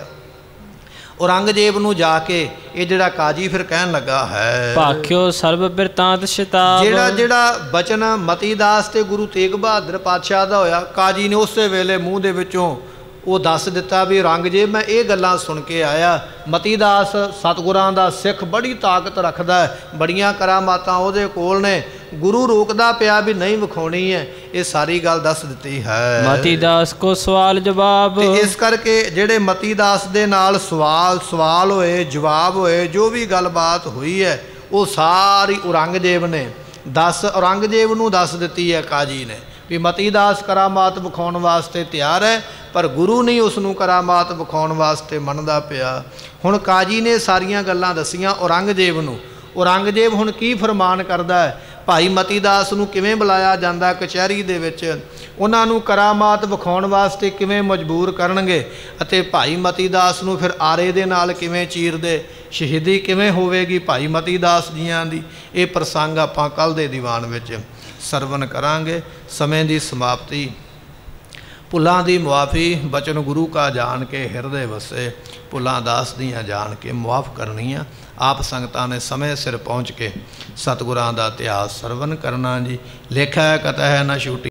ਔਰੰਗਜ਼ੇਬ ਨੂੰ ਜਾ ਕੇ ਇਹ ਜਿਹੜਾ ਕਾਜੀ ਫਿਰ ਕਹਿਣ ਲੱਗਾ ਹੈ, ਭਾਖਿਓ ਸਰਬ ਬਿਰਤਾਂਤ ਸ਼ਿਤਾਬ। ਜਿਹੜਾ ਬਚਨ ਮਤੀਦਾਸ ਤੇ ਗੁਰੂ ਤੇਗ ਬਹਾਦਰ ਪਾਤਸ਼ਾਹ ਦਾ ਹੋਇਆ, ਕਾਜੀ ਨੇ ਉਸੇ ਵੇਲੇ ਮੂੰਹ ਦੇ ਵਿੱਚੋਂ ਉਹ ਦੱਸ ਦਿੱਤਾ ਵੀ ਔਰੰਗਜ਼ੇਬ ਮੈਂ ਇਹ ਗੱਲਾਂ ਸੁਣ ਕੇ ਆਇਆ। ਮਤੀਦਾਸ ਸਤਿਗੁਰਾਂ ਦਾ ਸਿੱਖ, ਬੜੀ ਤਾਕਤ ਰੱਖਦਾ ਹੈ, ਬੜੀਆਂ ਕਰਾਮਾਤਾਂ ਉਹਦੇ ਕੋਲ ਨੇ। ਗੁਰੂ ਰੋਕਦਾ ਪਿਆ ਵੀ ਨਹੀਂ ਵਿਖਾਉਣੀ ਹੈ। ये सारी गल दस दिती है। मतीदास को सवाल जवाब, ते इस करके जिहड़े मतीदास दे नाल सवाल होए जवाब होए, जो भी गलबात हुई है वो सारी औरंगजेब ने औरंगजेब नूं दस दिती है काजी ने भी मतीदास करामात विखाउण वास्ते तैयार है, पर गुरु नहीं उसनूं करामात विखाउण वास्ते मनदा पिया। हुण काजी ने सारियां गल्लां दसियां औरंगजेब नूं। औरंगजेब हुण की फरमान करदा है, भाई मतीदास नूं किवें बुलाया जांदा कचहरी दे विच, उन्हां नूं करामात विखाउण वास्ते किवें मजबूर करनगे, अते भाई मतीदास नूं फिर आरे दे नाल किवें चीरदे, शहीदी किवें होवेगी भाई मतीदास जियां दी। ये प्रसंग आपां कल दे दीवान विच सरवण करांगे। समय की समाप्ति, भुलां दी मुआफ़ी, बचन गुरु का जान के हिरदे वसे, भुलां दास दियां जान के मुआफ़ करनियां। आप संगतां ने समय सिर पहुँच के सतगुरां दा इतिहास सरवण करना जी। लेखा कतह न छूटी